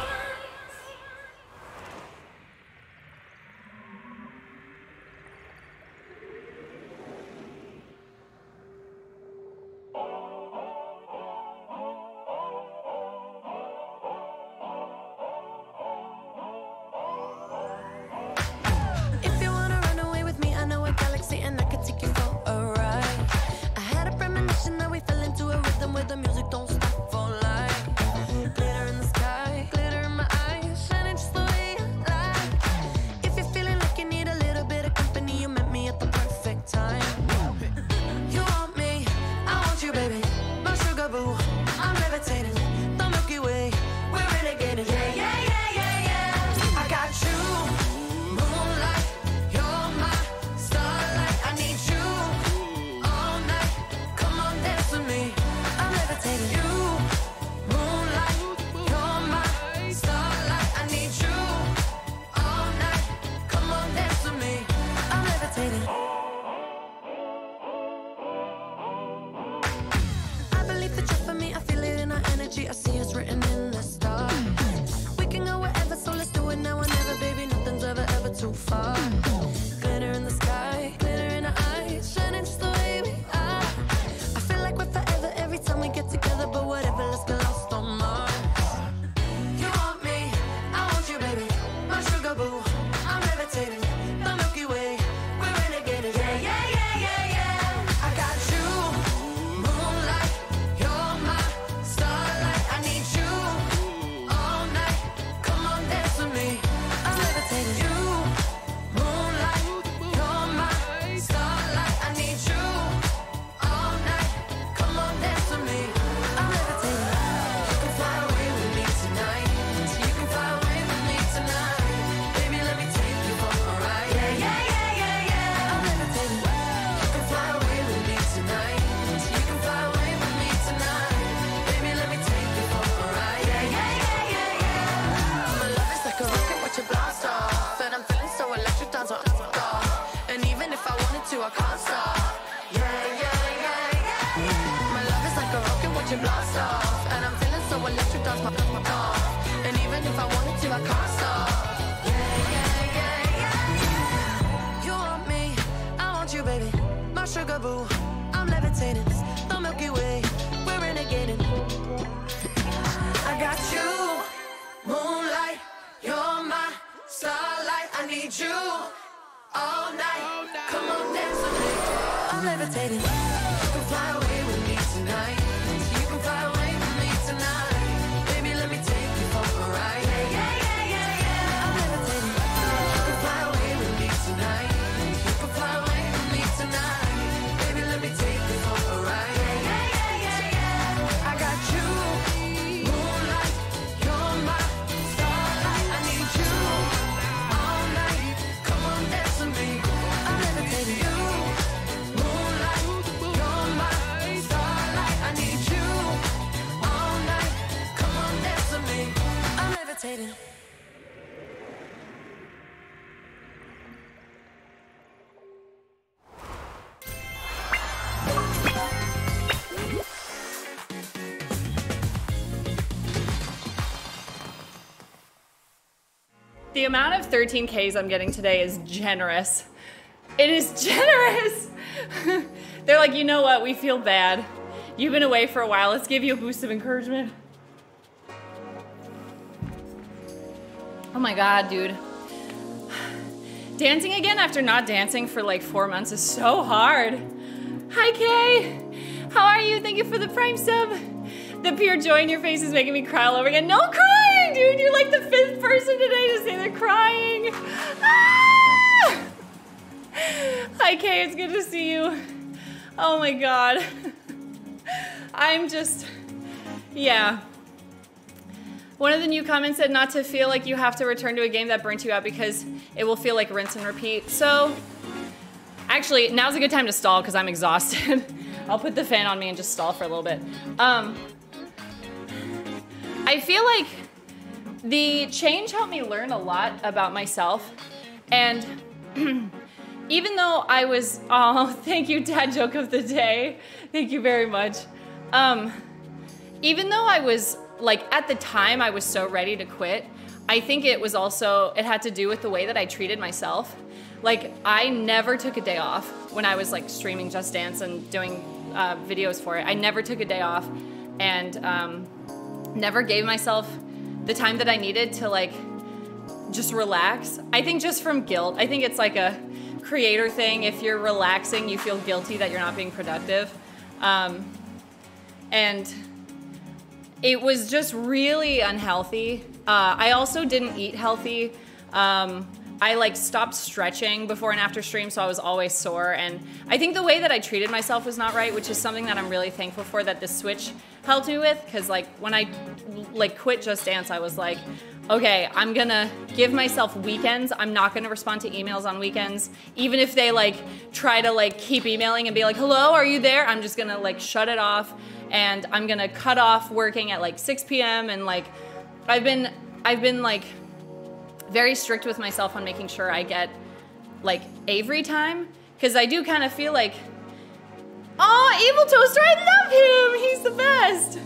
If you wanna run away with me, I know a galaxy and I could take you for a ride. I had a premonition that we fell into a rhythm where the music don't stop for life. Glitter in the sky, glitter in my eyes, shining just the way I like. If you're feeling like you need a little bit of company, you met me at the perfect time. You want me, I want you, baby, my sugar boo. I'm levitating, the Milky Way, we're renegading. Yeah, yeah, yeah, yeah, yeah. I got you. Moonlight, you're my starlight. I need you all night. Come on, dance with me. I'm levitating. You, moonlight, you're my starlight. I need you all night. Come on, dance with me. I'm levitating. I believe that you're for me. I feel it in our energy. I see us written in the stars. We can go wherever, so let's do it now or never, baby. Nothing's ever, ever too far. Glitter in the sky, glitter in our eyes, shining just the way we are. I feel like we're forever every time we get together, but whatever, let's get lost on Mars. You want me, I want you, baby, my sugar boo. I'm levitating, the Milky Way, we're renegading. Yeah, yeah, yeah, yeah, yeah. I got you, moonlight, you're my starlight. I need you all night. Come on, dance with me. I'm levitating. You, moonlight, you're my starlight. I need you all night. Come on, dance with me. I'm levitating. You can fly away with me tonight. You can fly away with me tonight. Baby, let me take you for a ride. Yeah, yeah, yeah, yeah, yeah. I'm levitating. You can fly away with me tonight. You can fly away with me tonight. Baby, let me take you for a ride. Yeah, yeah, yeah, yeah, yeah. My love is like a rocket, watch it blast off. And I'm feeling so electric, dance on off. And even if I wanted to, I can't stop. Yeah, yeah, yeah, yeah. My love is like a rocket, watch it blast off. And I'm feeling so electric, dance my off. And even if I wanted to, I can't stop. Yeah, yeah, yeah, yeah. You want me, I want you, baby, my sugar boo. I'm levitating, the Milky Way, we're renegading. I got you, moonlight, you're my starlight. I need you all night. Come on, dance with me. I'm levitating. You can fly away with me tonight. You can fly away with me tonight. Baby, let me take you for a ride. Yeah, yeah, yeah, yeah, yeah. I'm levitating. You can fly away with me tonight. You can fly away with me tonight. Baby, let me take you for a ride. Yeah, yeah, yeah, yeah, yeah. I got you, moonlight, you're my starlight. I need you all night. Come on, dance with me. I'm levitating. You, moonlight, you're my starlight. I need you all night. Come on, dance with me. I'm levitating. The amount of thirteen Ks I'm getting today is generous. It is generous. They're like, you know what? We feel bad. You've been away for a while. Let's give you a boost of encouragement. Oh my God, dude. Dancing again after not dancing for like four months is so hard. Hi, Kay. How are you? Thank you for the Prime sub. The pure joy in your face is making me cry all over again. No crying, dude. You're like the fifth person today to say they're crying. Ah! Hi, Kay. It's good to see you. Oh my God. I'm just, yeah. One of the new comments said not to feel like you have to return to a game that burnt you out because it will feel like rinse and repeat. So, actually, now's a good time to stall because I'm exhausted. I'll put the fan on me and just stall for a little bit. Um, I feel like the change helped me learn a lot about myself. And even though I was, oh, thank you, Dad Joke of the Day. Thank you very much. Um, even though I was, like, at the time I was so ready to quit, I think it was also, it had to do with the way that I treated myself. Like, I never took a day off when I was, like, streaming Just Dance and doing uh, videos for it. I never took a day off and um, never gave myself the time that I needed to, like, just relax. I think just from guilt. I think it's like a creator thing. If you're relaxing, you feel guilty that you're not being productive. Um, and it was just really unhealthy. Uh, I also didn't eat healthy. Um, I like stopped stretching before and after stream, so I was always sore. And I think the way that I treated myself was not right, which is something that I'm really thankful for that the Switch helped me with. Because like when I like quit Just Dance, I was like, okay, I'm gonna give myself weekends. I'm not gonna respond to emails on weekends. Even if they like try to like keep emailing and be like, hello, are you there? I'm just gonna like shut it off. And I'm gonna cut off working at like six p m and like I've been I've been like very strict with myself on making sure I get like Avery time, because I do kind of feel like, oh, Evil Toaster, I love him, he's the best.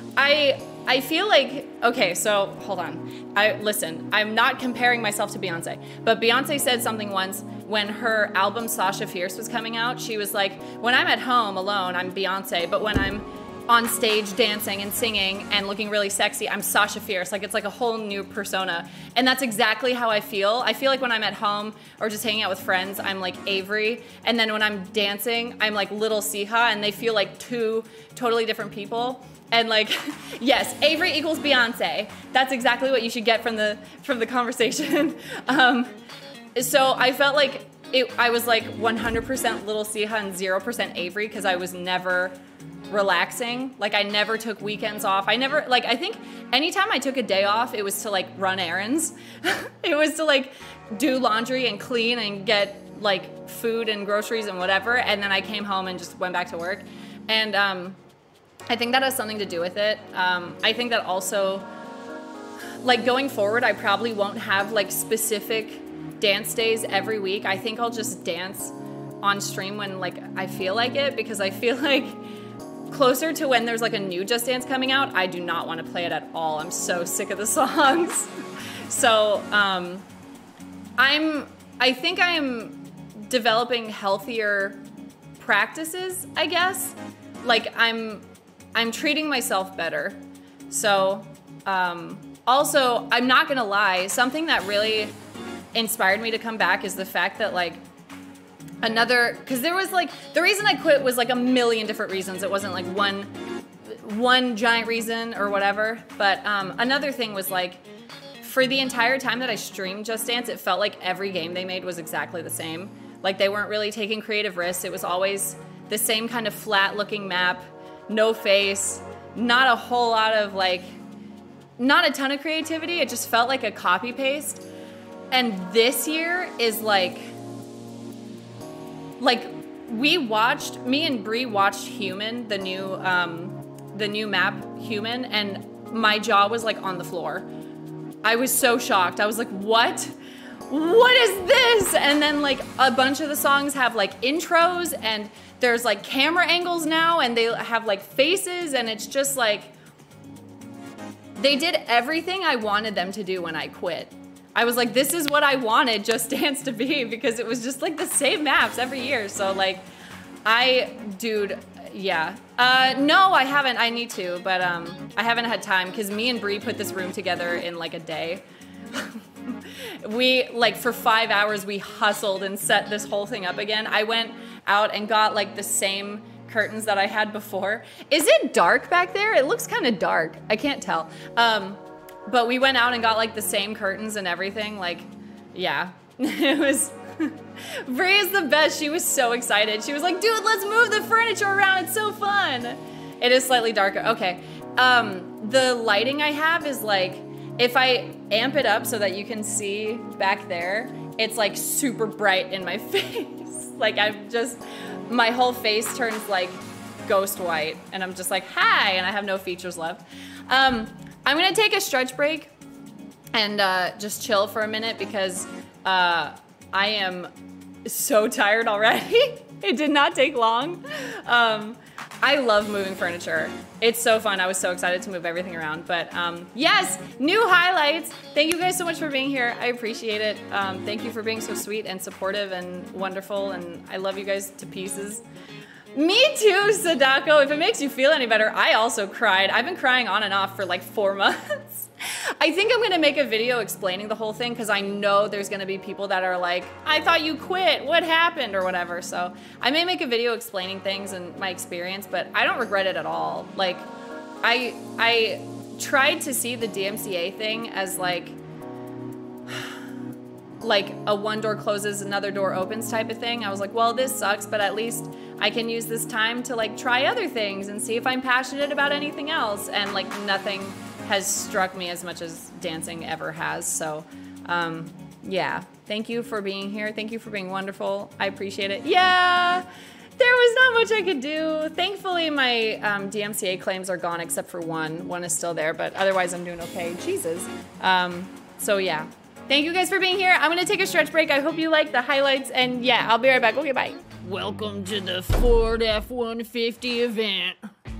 I I feel like, okay, so hold on. I listen, I'm not comparing myself to Beyonce, but Beyonce said something once when her album Sasha Fierce was coming out. She was like, when I'm at home alone, I'm Beyonce, but when I'm on stage dancing and singing and looking really sexy, I'm Sasha Fierce. Like, it's like a whole new persona. And that's exactly how I feel. I feel like when I'm at home or just hanging out with friends, I'm like Avery. And then when I'm dancing, I'm like Little Siha, and they feel like two totally different people. And like, yes, Avery equals Beyonce. That's exactly what you should get from the from the conversation. um, so I felt like it, I was like one hundred percent Little Siha and zero percent Avery because I was never relaxing. Like, I never took weekends off. I never, like, I think anytime I took a day off, it was to like run errands. It was to like do laundry and clean and get like food and groceries and whatever. And then I came home and just went back to work. And um, I think that has something to do with it. Um, I think that also, like, going forward, I probably won't have like specific dance days every week. I think I'll just dance on stream when like I feel like it, because I feel like closer to when there's like a new Just Dance coming out, I do not want to play it at all. I'm so sick of the songs. So um, I'm, I think I'm developing healthier practices, I guess. Like I'm, I'm treating myself better. So um, also, I'm not gonna lie, something that really inspired me to come back is the fact that like another, because there was like, the reason I quit was like a million different reasons. It wasn't like one one giant reason or whatever. But um, another thing was like, for the entire time that I streamed Just Dance, it felt like every game they made was exactly the same. Like, they weren't really taking creative risks. It was always the same kind of flat looking map, no face, not a whole lot of like, not a ton of creativity. It just felt like a copy paste. And this year is like, Like, we watched, me and Bree watched Human, the new, um, the new map, Human, and my jaw was, like, on the floor. I was so shocked. I was like, what? What is this? And then, like, a bunch of the songs have, like, intros, and there's, like, camera angles now, and they have, like, faces, and it's just, like, they did everything I wanted them to do when I quit. I was like, this is what I wanted Just Dance to be, because it was just like the same maps every year. So like, I, dude, yeah. Uh, no, I haven't. I need to, but um, I haven't had time because me and Bree put this room together in like a day. We, like, for five hours, we hustled and set this whole thing up again. I went out and got like the same curtains that I had before. Is it dark back there? It looks kind of dark. I can't tell. Um, But we went out and got like the same curtains and everything. Like, yeah, it was, Brie is the best. She was so excited. She was like, dude, let's move the furniture around. It's so fun. It is slightly darker. Okay. Um, the lighting I have is like, if I amp it up so that you can see back there, it's like super bright in my face. Like I'm just, my whole face turns like ghost white and I'm just like, hi, and I have no features left. Um, I'm gonna take a stretch break and uh, just chill for a minute because uh, I am so tired already. It did not take long. Um, I love moving furniture. It's so fun. I was so excited to move everything around. But um, yes, new highlights. Thank you guys so much for being here. I appreciate it. Um, thank you for being so sweet and supportive and wonderful. And I love you guys to pieces. Me too, Sadako. If it makes you feel any better, I also cried. I've been crying on and off for like four months. I think I'm gonna make a video explaining the whole thing because I know there's gonna be people that are like, I thought you quit, what happened, or whatever. So I may make a video explaining things and my experience, but I don't regret it at all. Like, I, I tried to see the D M C A thing as like, like a one door closes, another door opens type of thing. I was like, well, this sucks, but at least I can use this time to like try other things and see if I'm passionate about anything else. And like nothing has struck me as much as dancing ever has. So um, yeah, thank you for being here. Thank you for being wonderful. I appreciate it. Yeah, there was not much I could do. Thankfully, my um, D M C A claims are gone except for one. One is still there, but otherwise I'm doing okay. Jesus. Um, so yeah, thank you guys for being here. I'm gonna take a stretch break. I hope you like the highlights and yeah, I'll be right back. Okay, bye. Welcome to the Ford F one fifty event.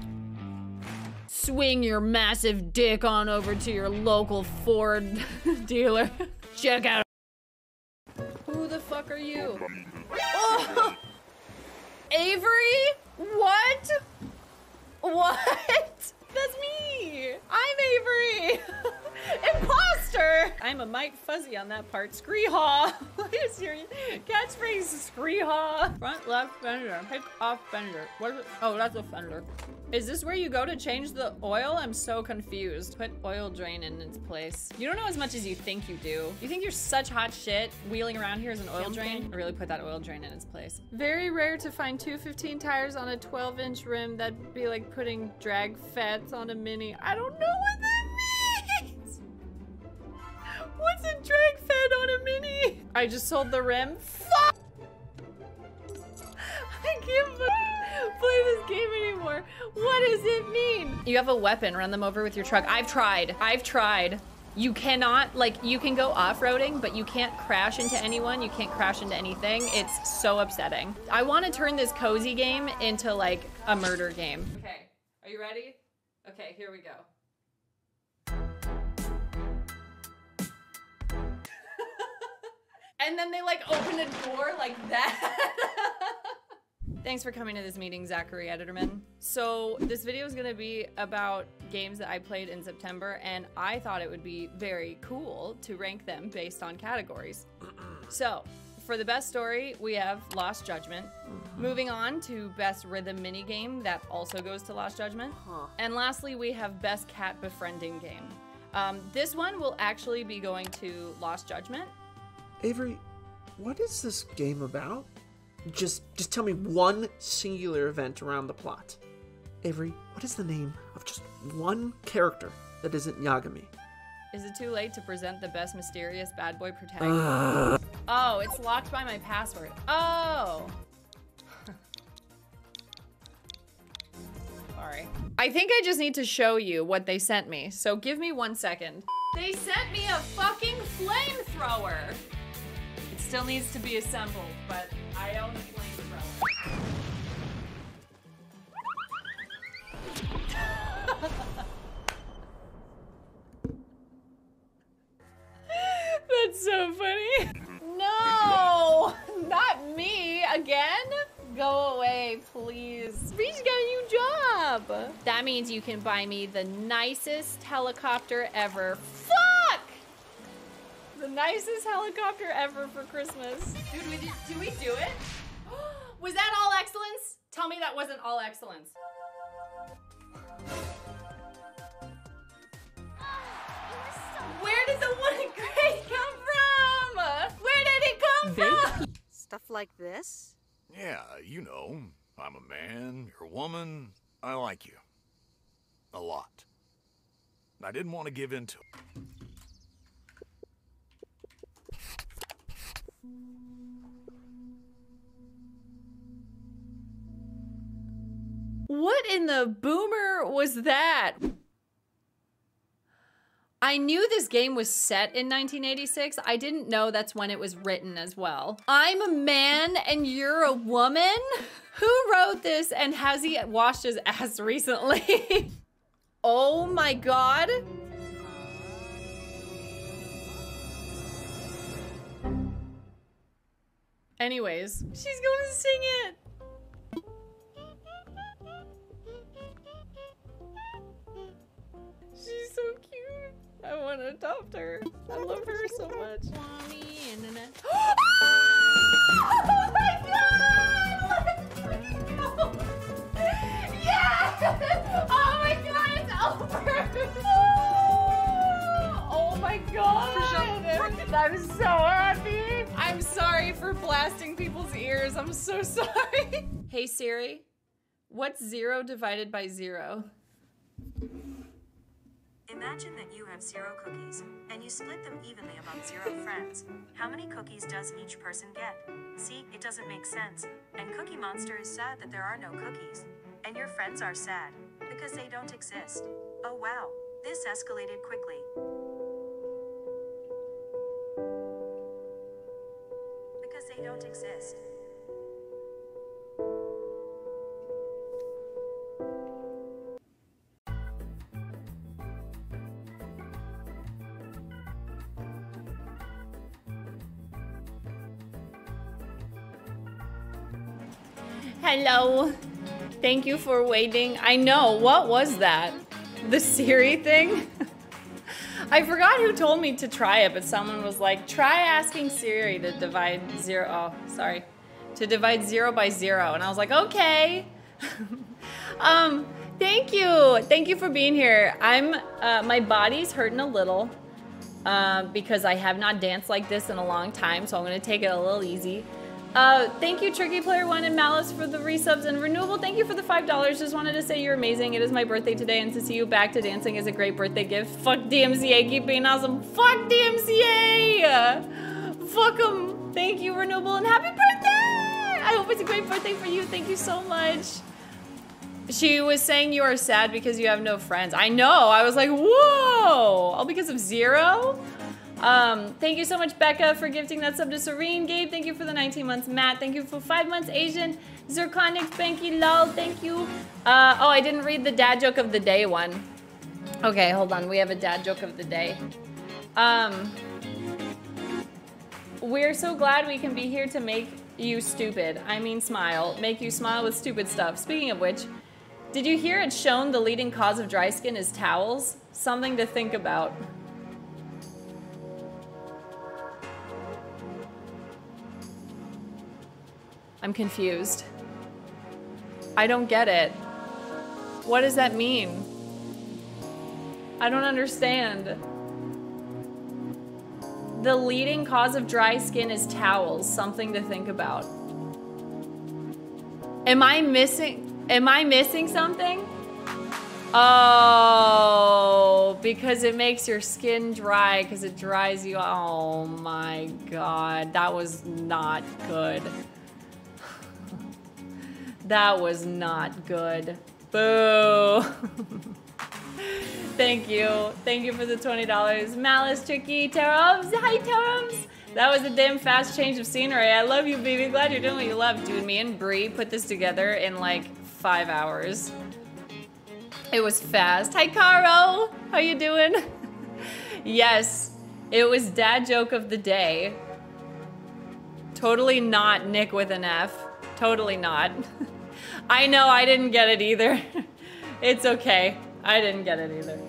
Swing your massive dick on over to your local Ford dealer. Check out. Who the fuck are you? Oh! Avery? What? What? That's me. I'm Avery. Imposter. I'm a mite fuzzy on that part. Screehaw. What is your catchphrase? Screehaw. Front left fender. Pick off fender. What is it? Oh, that's a fender. Is this where you go to change the oil? I'm so confused. Put oil drain in its place. You don't know as much as you think you do. You think you're such hot shit wheeling around here as an oil drain? Really put that oil drain in its place. Very rare to find two fifteen tires on a twelve inch rim. That'd be like putting drag fats on a Mini. I don't know what that means. What's a drag fat on a Mini? I just sold the rim. Fuck! I can't play this game anymore. What does it mean? You have a weapon, run them over with your truck. I've tried, I've tried. You cannot, like, you can go off-roading, but you can't crash into anyone. You can't crash into anything. It's so upsetting. I want to turn this cozy game into like a murder game. Okay, are you ready? Okay, here we go. And then they like open a door like that. Thanks for coming to this meeting, Zachary Editorman. So this video is gonna be about games that I played in September, and I thought it would be very cool to rank them based on categories. So for the best story, we have Lost Judgment. Moving on to best rhythm minigame, that also goes to Lost Judgment. Huh. And lastly, we have best cat befriending game. Um, this one will actually be going to Lost Judgment. Avery, what is this game about? Just just tell me one singular event around the plot. Avery, what is the name of just one character that isn't Yagami? Is it too late to present the best mysterious bad boy protagonist? Oh, it's locked by my password. Oh. Sorry. I think I just need to show you what they sent me, so give me one second. They sent me a fucking flamethrower. It still needs to be assembled, but I own a flamethrower. That's so funny. No, not me again. Go away, please. We just got a new job. That means you can buy me the nicest helicopter ever. Fuck! The nicest helicopter ever for Christmas. Dude, we did, did we do it? Was that all excellence? Tell me that wasn't all excellence. Where did the one grade come from? Where did it come from? Stuff like this? Yeah, you know, I'm a man, you're a woman, I like you. A lot. I didn't want to give in to. What in the boomer was that? I knew this game was set in nineteen eighty-six. I didn't know that's when it was written as well. I'm a man and you're a woman? Who wrote this and has he washed his ass recently? Oh my God. Anyways, she's going to sing it. She's so cute. I want to adopt her. I love her so much. Oh my God! Yeah! Oh my God, it's over! Oh my God! I'm so happy. I'm sorry for blasting people's ears. I'm so sorry. Hey Siri, what's zero divided by zero? Imagine that you have zero cookies, and you split them evenly among zero friends. How many cookies does each person get? See, it doesn't make sense. And Cookie Monster is sad that there are no cookies. And your friends are sad, because they don't exist. Oh wow, this escalated quickly. Because they don't exist. Hello. Thank you for waiting. I know, what was that? The Siri thing? I forgot who told me to try it, but someone was like, try asking Siri to divide zero, oh, sorry, to divide zero by zero. And I was like, okay. um, thank you. Thank you for being here. I'm, uh, my body's hurting a little uh, because I have not danced like this in a long time, so I'm gonna take it a little easy. Uh, thank you, Tricky Player One and Malice for the resubs, and Renewable, thank you for the five dollars. Just wanted to say you're amazing. It is my birthday today, and to see you back to dancing is a great birthday gift. Fuck D M C A, keep being awesome. Fuck D M C A! Fuck them. Thank you, Renewable, and happy birthday! I hope it's a great birthday for you. Thank you so much. She was saying you are sad because you have no friends. I know. I was like, whoa! All because of zero? Um, thank you so much, Becca, for gifting that sub to Serene. Gabe, thank you for the nineteen months. Matt, thank you for five months. Asian, Zirconic, Spanky, Lol, thank you. Uh, oh, I didn't read the dad joke of the day one. Okay, hold on. We have a dad joke of the day. Um, we're so glad we can be here to make you stupid. I mean smile. Make you smile with stupid stuff. Speaking of which, did you hear it's shown the leading cause of dry skin is towels? Something to think about. I'm confused. I don't get it. What does that mean? I don't understand. The leading cause of dry skin is towels. Something to think about. Am I missing? Am I missing something? Oh, because it makes your skin dry, because it dries you. Oh my God, that was not good. That was not good. Boo. Thank you. Thank you for the twenty dollars. Malice, Tricky, Terums. Hi, Terums. That was a damn fast change of scenery. I love you, baby. Glad you're doing what you love. Dude, me and Bree put this together in like five hours. It was fast. Hi, Caro. How you doing? Yes, it was dad joke of the day. Totally not Nick with an F. Totally not. I know, I didn't get it either. It's okay. I didn't get it either.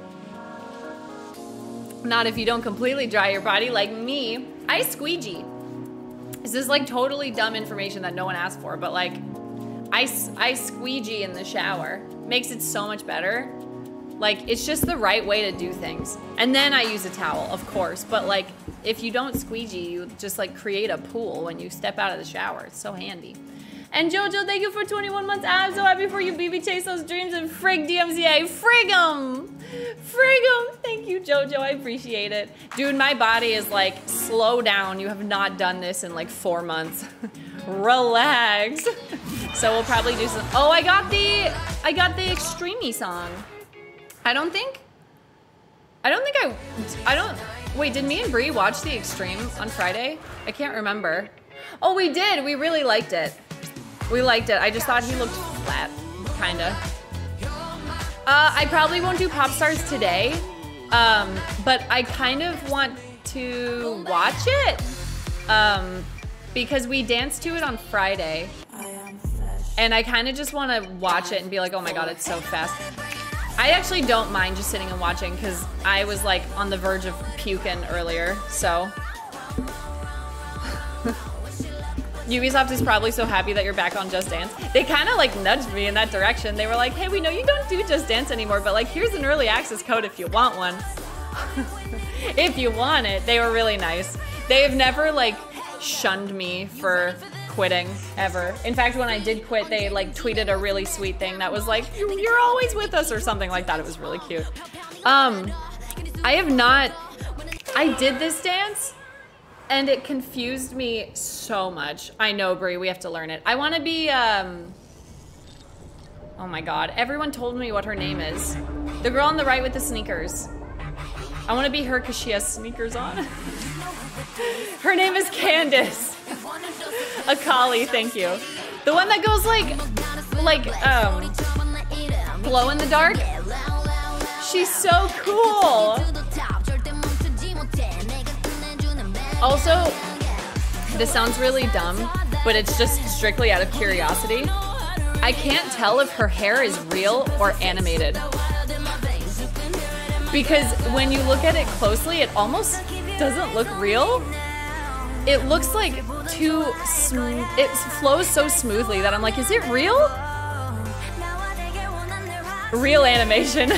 Not if you don't completely dry your body like me. I squeegee. This is like totally dumb information that no one asked for, but like, I, I squeegee in the shower. Makes it so much better. Like, it's just the right way to do things. And then I use a towel, of course, but like, if you don't squeegee, you just like create a pool when you step out of the shower. It's so handy. And Jojo, thank you for twenty-one months. I'm so happy for you, B B. Chase those dreams and frig D M Z A. Frig 'em! Frig 'em! Thank you, Jojo. I appreciate it. Dude, my body is like, slow down. You have not done this in like four months. Relax. So we'll probably do some. Oh, I got the, I got the Extreme song. I don't think, I don't think I, I don't, wait, did me and Bree watch the Extreme on Friday? I can't remember. Oh, we did. We really liked it. We liked it. I just thought he looked flat, kinda. Uh, I probably won't do Pop Stars today, um, but I kind of want to watch it um, because we danced to it on Friday. And I kind of just want to watch it and be like, oh my god, it's so fast. I actually don't mind just sitting and watching because I was like on the verge of puking earlier, so. Ubisoft is probably so happy that you're back on Just Dance. They kind of like nudged me in that direction. They were like, hey, we know you don't do Just Dance anymore, but like here's an early access code if you want one. If you want it. They were really nice. They have never like shunned me for quitting ever. In fact, when I did quit, they like tweeted a really sweet thing that was like, you're always with us or something like that. It was really cute. Um, I have not, I did this dance and it confused me so much. I know, Brie, we have to learn it. I want to be, um, oh my god, everyone told me what her name is. The girl on the right with the sneakers. I want to be her because she has sneakers on. Her name is Candace. Akali, thank you. The one that goes like, like, um, glow in the dark. She's so cool. Also, this sounds really dumb, but it's just strictly out of curiosity. I can't tell if her hair is real or animated. Because when you look at it closely, it almost doesn't look real. It looks like too smooth. It flows so smoothly that I'm like, is it real? Real animation.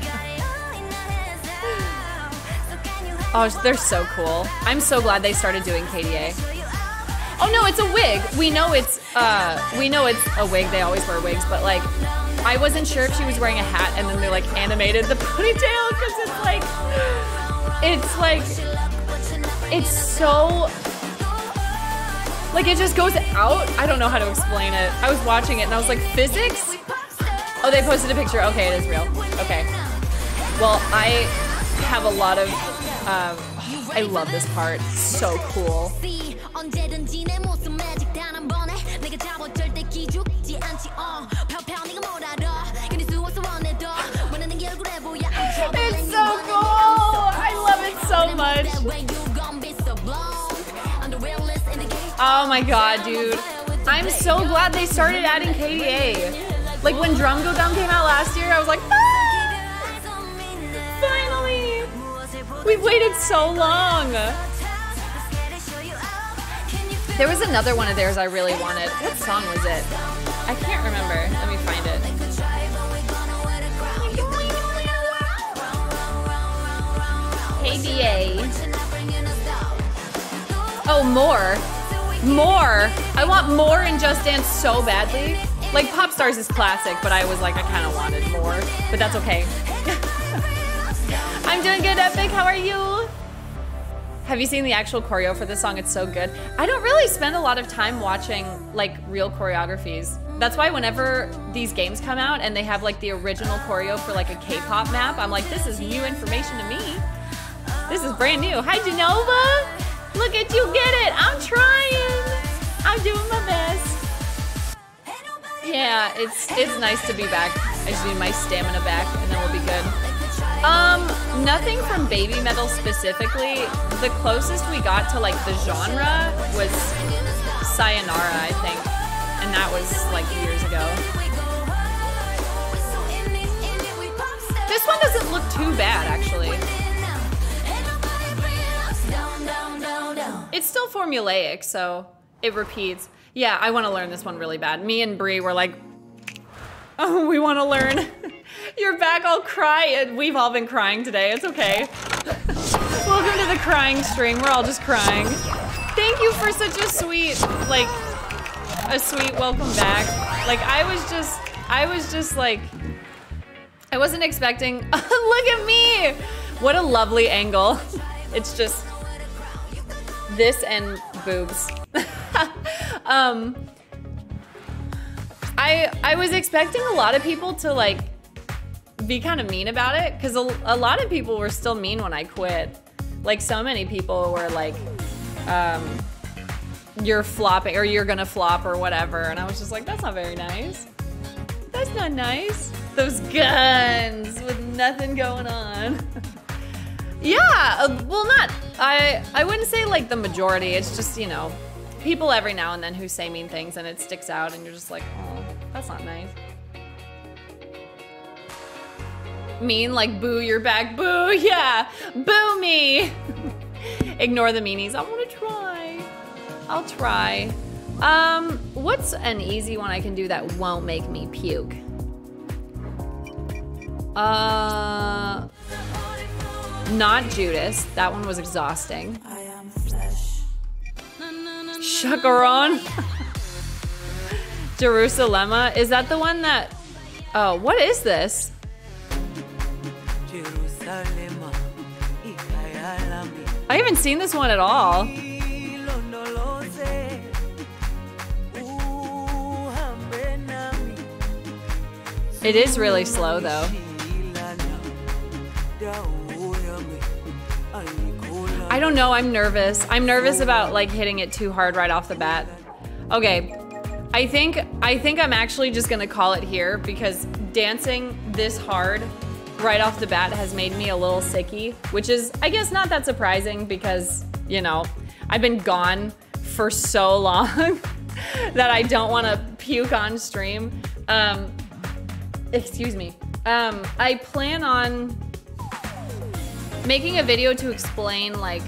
Oh, they're so cool. I'm so glad they started doing K D A. Oh no, it's a wig. We know it's uh we know it's a wig. They always wear wigs, but like I wasn't sure if she was wearing a hat and then they like animated the ponytail because it's like it's like it's so like it just goes out. I don't know how to explain it. I was watching it and I was like, physics? Oh, they posted a picture. Okay, it is real. Okay. Well, I have a lot of Um, I love this part. So cool. It's so cool. I love it so much. Oh my god, dude. I'm so glad they started adding K D A. Like when Drum Go Dumb came out last year, I was like, ah! Finally! We've waited so long. There was another one of theirs I really wanted. What song was it? I can't remember. Let me find it. K D A. Oh, more. More. I want more in Just Dance so badly. Like Pop Stars is classic, but I was like, I kind of wanted more. But that's okay. I'm doing good, Epic. How are you? Have you seen the actual choreo for this song? It's so good. I don't really spend a lot of time watching like real choreographies. That's why whenever these games come out and they have like the original choreo for like a K-pop map, I'm like, this is new information to me. This is brand new. Hi, Genova. Look at you get it. I'm trying. I'm doing my best. Yeah, it's it's nice to be back. I just need my stamina back and then we'll be good. Um, nothing from Baby Metal specifically. The closest we got to like the genre was Sayonara, I think. And that was like years ago. This one doesn't look too bad, actually. It's still formulaic, so it repeats. Yeah, I want to learn this one really bad. Me and Brie were like, oh, we want to learn. You're back, I'll cry. And we've all been crying today, it's okay. Welcome to the crying stream, we're all just crying. Thank you for such a sweet, like, a sweet welcome back. Like I was just, I was just like, I wasn't expecting, look at me. What a lovely angle. It's just this and boobs. um, I, I was expecting a lot of people to like be kind of mean about it because a, a lot of people were still mean when I quit. Like so many people were like, um, you're flopping or you're gonna flop or whatever. And I was just like, that's not very nice. That's not nice. Those guns with nothing going on. Yeah, uh, well not, I, I wouldn't say like the majority. It's just, you know, people every now and then who say mean things and it sticks out and you're just like, oh, that's not nice. Mean, like boo, you're back, boo, yeah, boo me. Ignore the meanies, I wanna try. I'll try. Um, what's an easy one I can do that won't make me puke? Uh, not Judas, that one was exhausting. Chacaron. Jerusalema, is that the one that, oh, what is this? I haven't seen this one at all. It is really slow though. I don't know, I'm nervous. I'm nervous about like hitting it too hard right off the bat. Okay, I think I think I'm actually just gonna call it here because dancing this hard right off the bat has made me a little sicky, which is, I guess, not that surprising because, you know, I've been gone for so long that I don't want to puke on stream. Um, excuse me. Um, I plan on making a video to explain, like,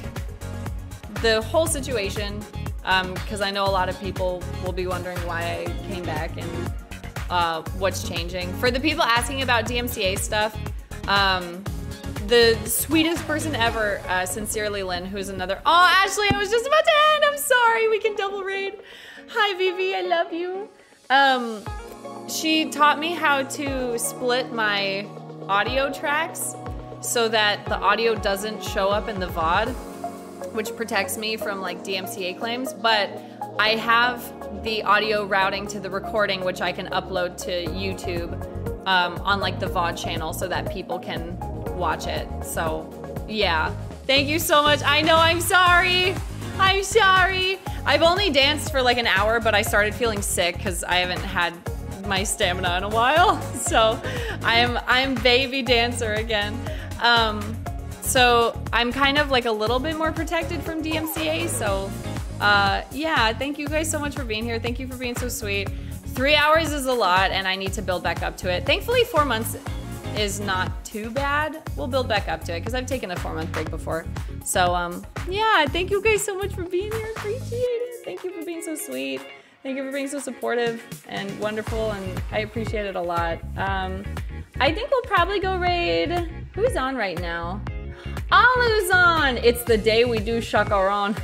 the whole situation, because um, I know a lot of people will be wondering why I came back and uh, what's changing. For the people asking about D M C A stuff, Um, the sweetest person ever, uh, Sincerely Lynn, who's another, oh, Ashley, I was just about to end, I'm sorry, we can double raid. Hi, Vivi, I love you. Um, she taught me how to split my audio tracks so that the audio doesn't show up in the V O D, which protects me from like D M C A claims, but I have the audio routing to the recording, which I can upload to YouTube. Um, on like the V O D channel so that people can watch it. So yeah, thank you so much. I know, I'm sorry. I'm sorry. I've only danced for like an hour, but I started feeling sick because I haven't had my stamina in a while. So I'm, I'm baby dancer again. Um, so I'm kind of like a little bit more protected from D M C A. So uh, yeah, thank you guys so much for being here. Thank you for being so sweet. Three hours is a lot and I need to build back up to it. Thankfully, four months is not too bad. We'll build back up to it because I've taken a four month break before. So um, yeah, thank you guys so much for being here. Appreciate it. Thank you for being so sweet. Thank you for being so supportive and wonderful, and I appreciate it a lot. Um, I think we'll probably go raid, who's on right now? Alu's on! It's the day we do Chacaron.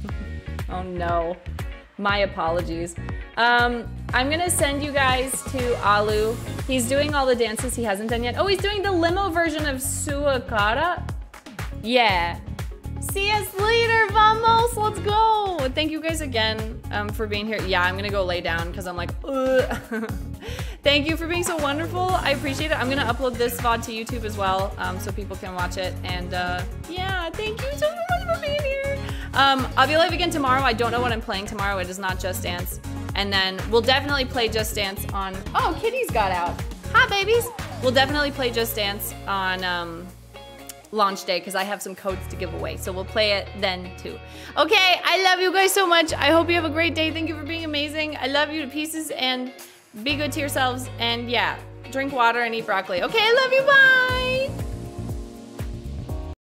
Oh no, my apologies. Um, I'm gonna send you guys to Alu. He's doing all the dances he hasn't done yet. Oh, he's doing the limo version of Suakara? Yeah. See us later, vamos, let's go. Thank you guys again um, for being here. Yeah, I'm gonna go lay down because I'm like, ugh. Thank you for being so wonderful. I appreciate it. I'm gonna upload this V O D to YouTube as well um, so people can watch it. And uh, yeah, thank you so much for being here. Um, I'll be live again tomorrow. I don't know what I'm playing tomorrow. It is not Just Dance. And then we'll definitely play Just Dance on, oh, Kitty's got out. Hi, babies. We'll definitely play Just Dance on um, launch day because I have some codes to give away. So we'll play it then too. Okay, I love you guys so much. I hope you have a great day. Thank you for being amazing. I love you to pieces and be good to yourselves. And yeah, drink water and eat broccoli. Okay, I love you, bye.